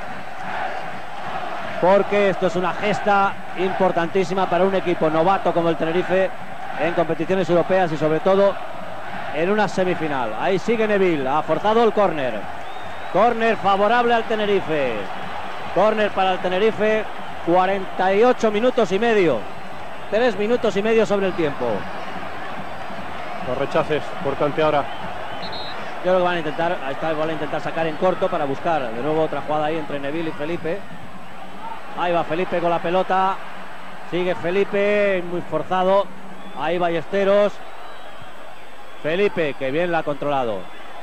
porque esto es una gesta importantísima para un equipo novato como el Tenerife en competiciones europeas y sobre todo en una semifinal. Ahí sigue Neville, ha forzado el córner. Córner favorable al Tenerife. Córner para el Tenerife. 48 minutos y medio. 3 minutos y medio sobre el tiempo. Los rechaces, importante ahora. Yo creo que van a intentar sacar en corto para buscar de nuevo otra jugada ahí entre Neville y Felipe. Ahí va Felipe con la pelota. Sigue Felipe, muy forzado. Ahí Ballesteros. Felipe, que bien la ha controlado.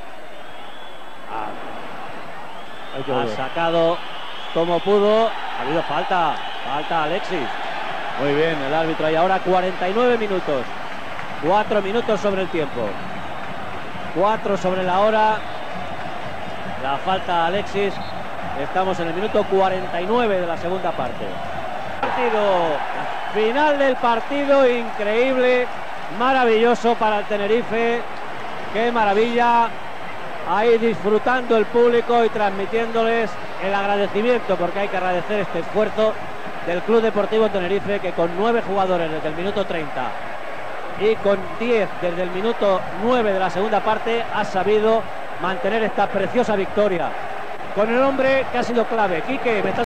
Ha sacado como pudo. Ha habido falta. Falta Alexis. Muy bien, el árbitro. Y ahora 49 minutos. 4 minutos sobre el tiempo. 4 sobre la hora. La falta a Alexis. Estamos en el minuto 49 de la segunda parte. Final del partido, increíble, maravilloso para el Tenerife. Qué maravilla. Ahí disfrutando el público y transmitiéndoles el agradecimiento, porque hay que agradecer este esfuerzo del Club Deportivo Tenerife, que con 9 jugadores desde el minuto 30 y con 10 desde el minuto 9 de la segunda parte ha sabido mantener esta preciosa victoria con el hombre que ha sido clave. Quique, me estás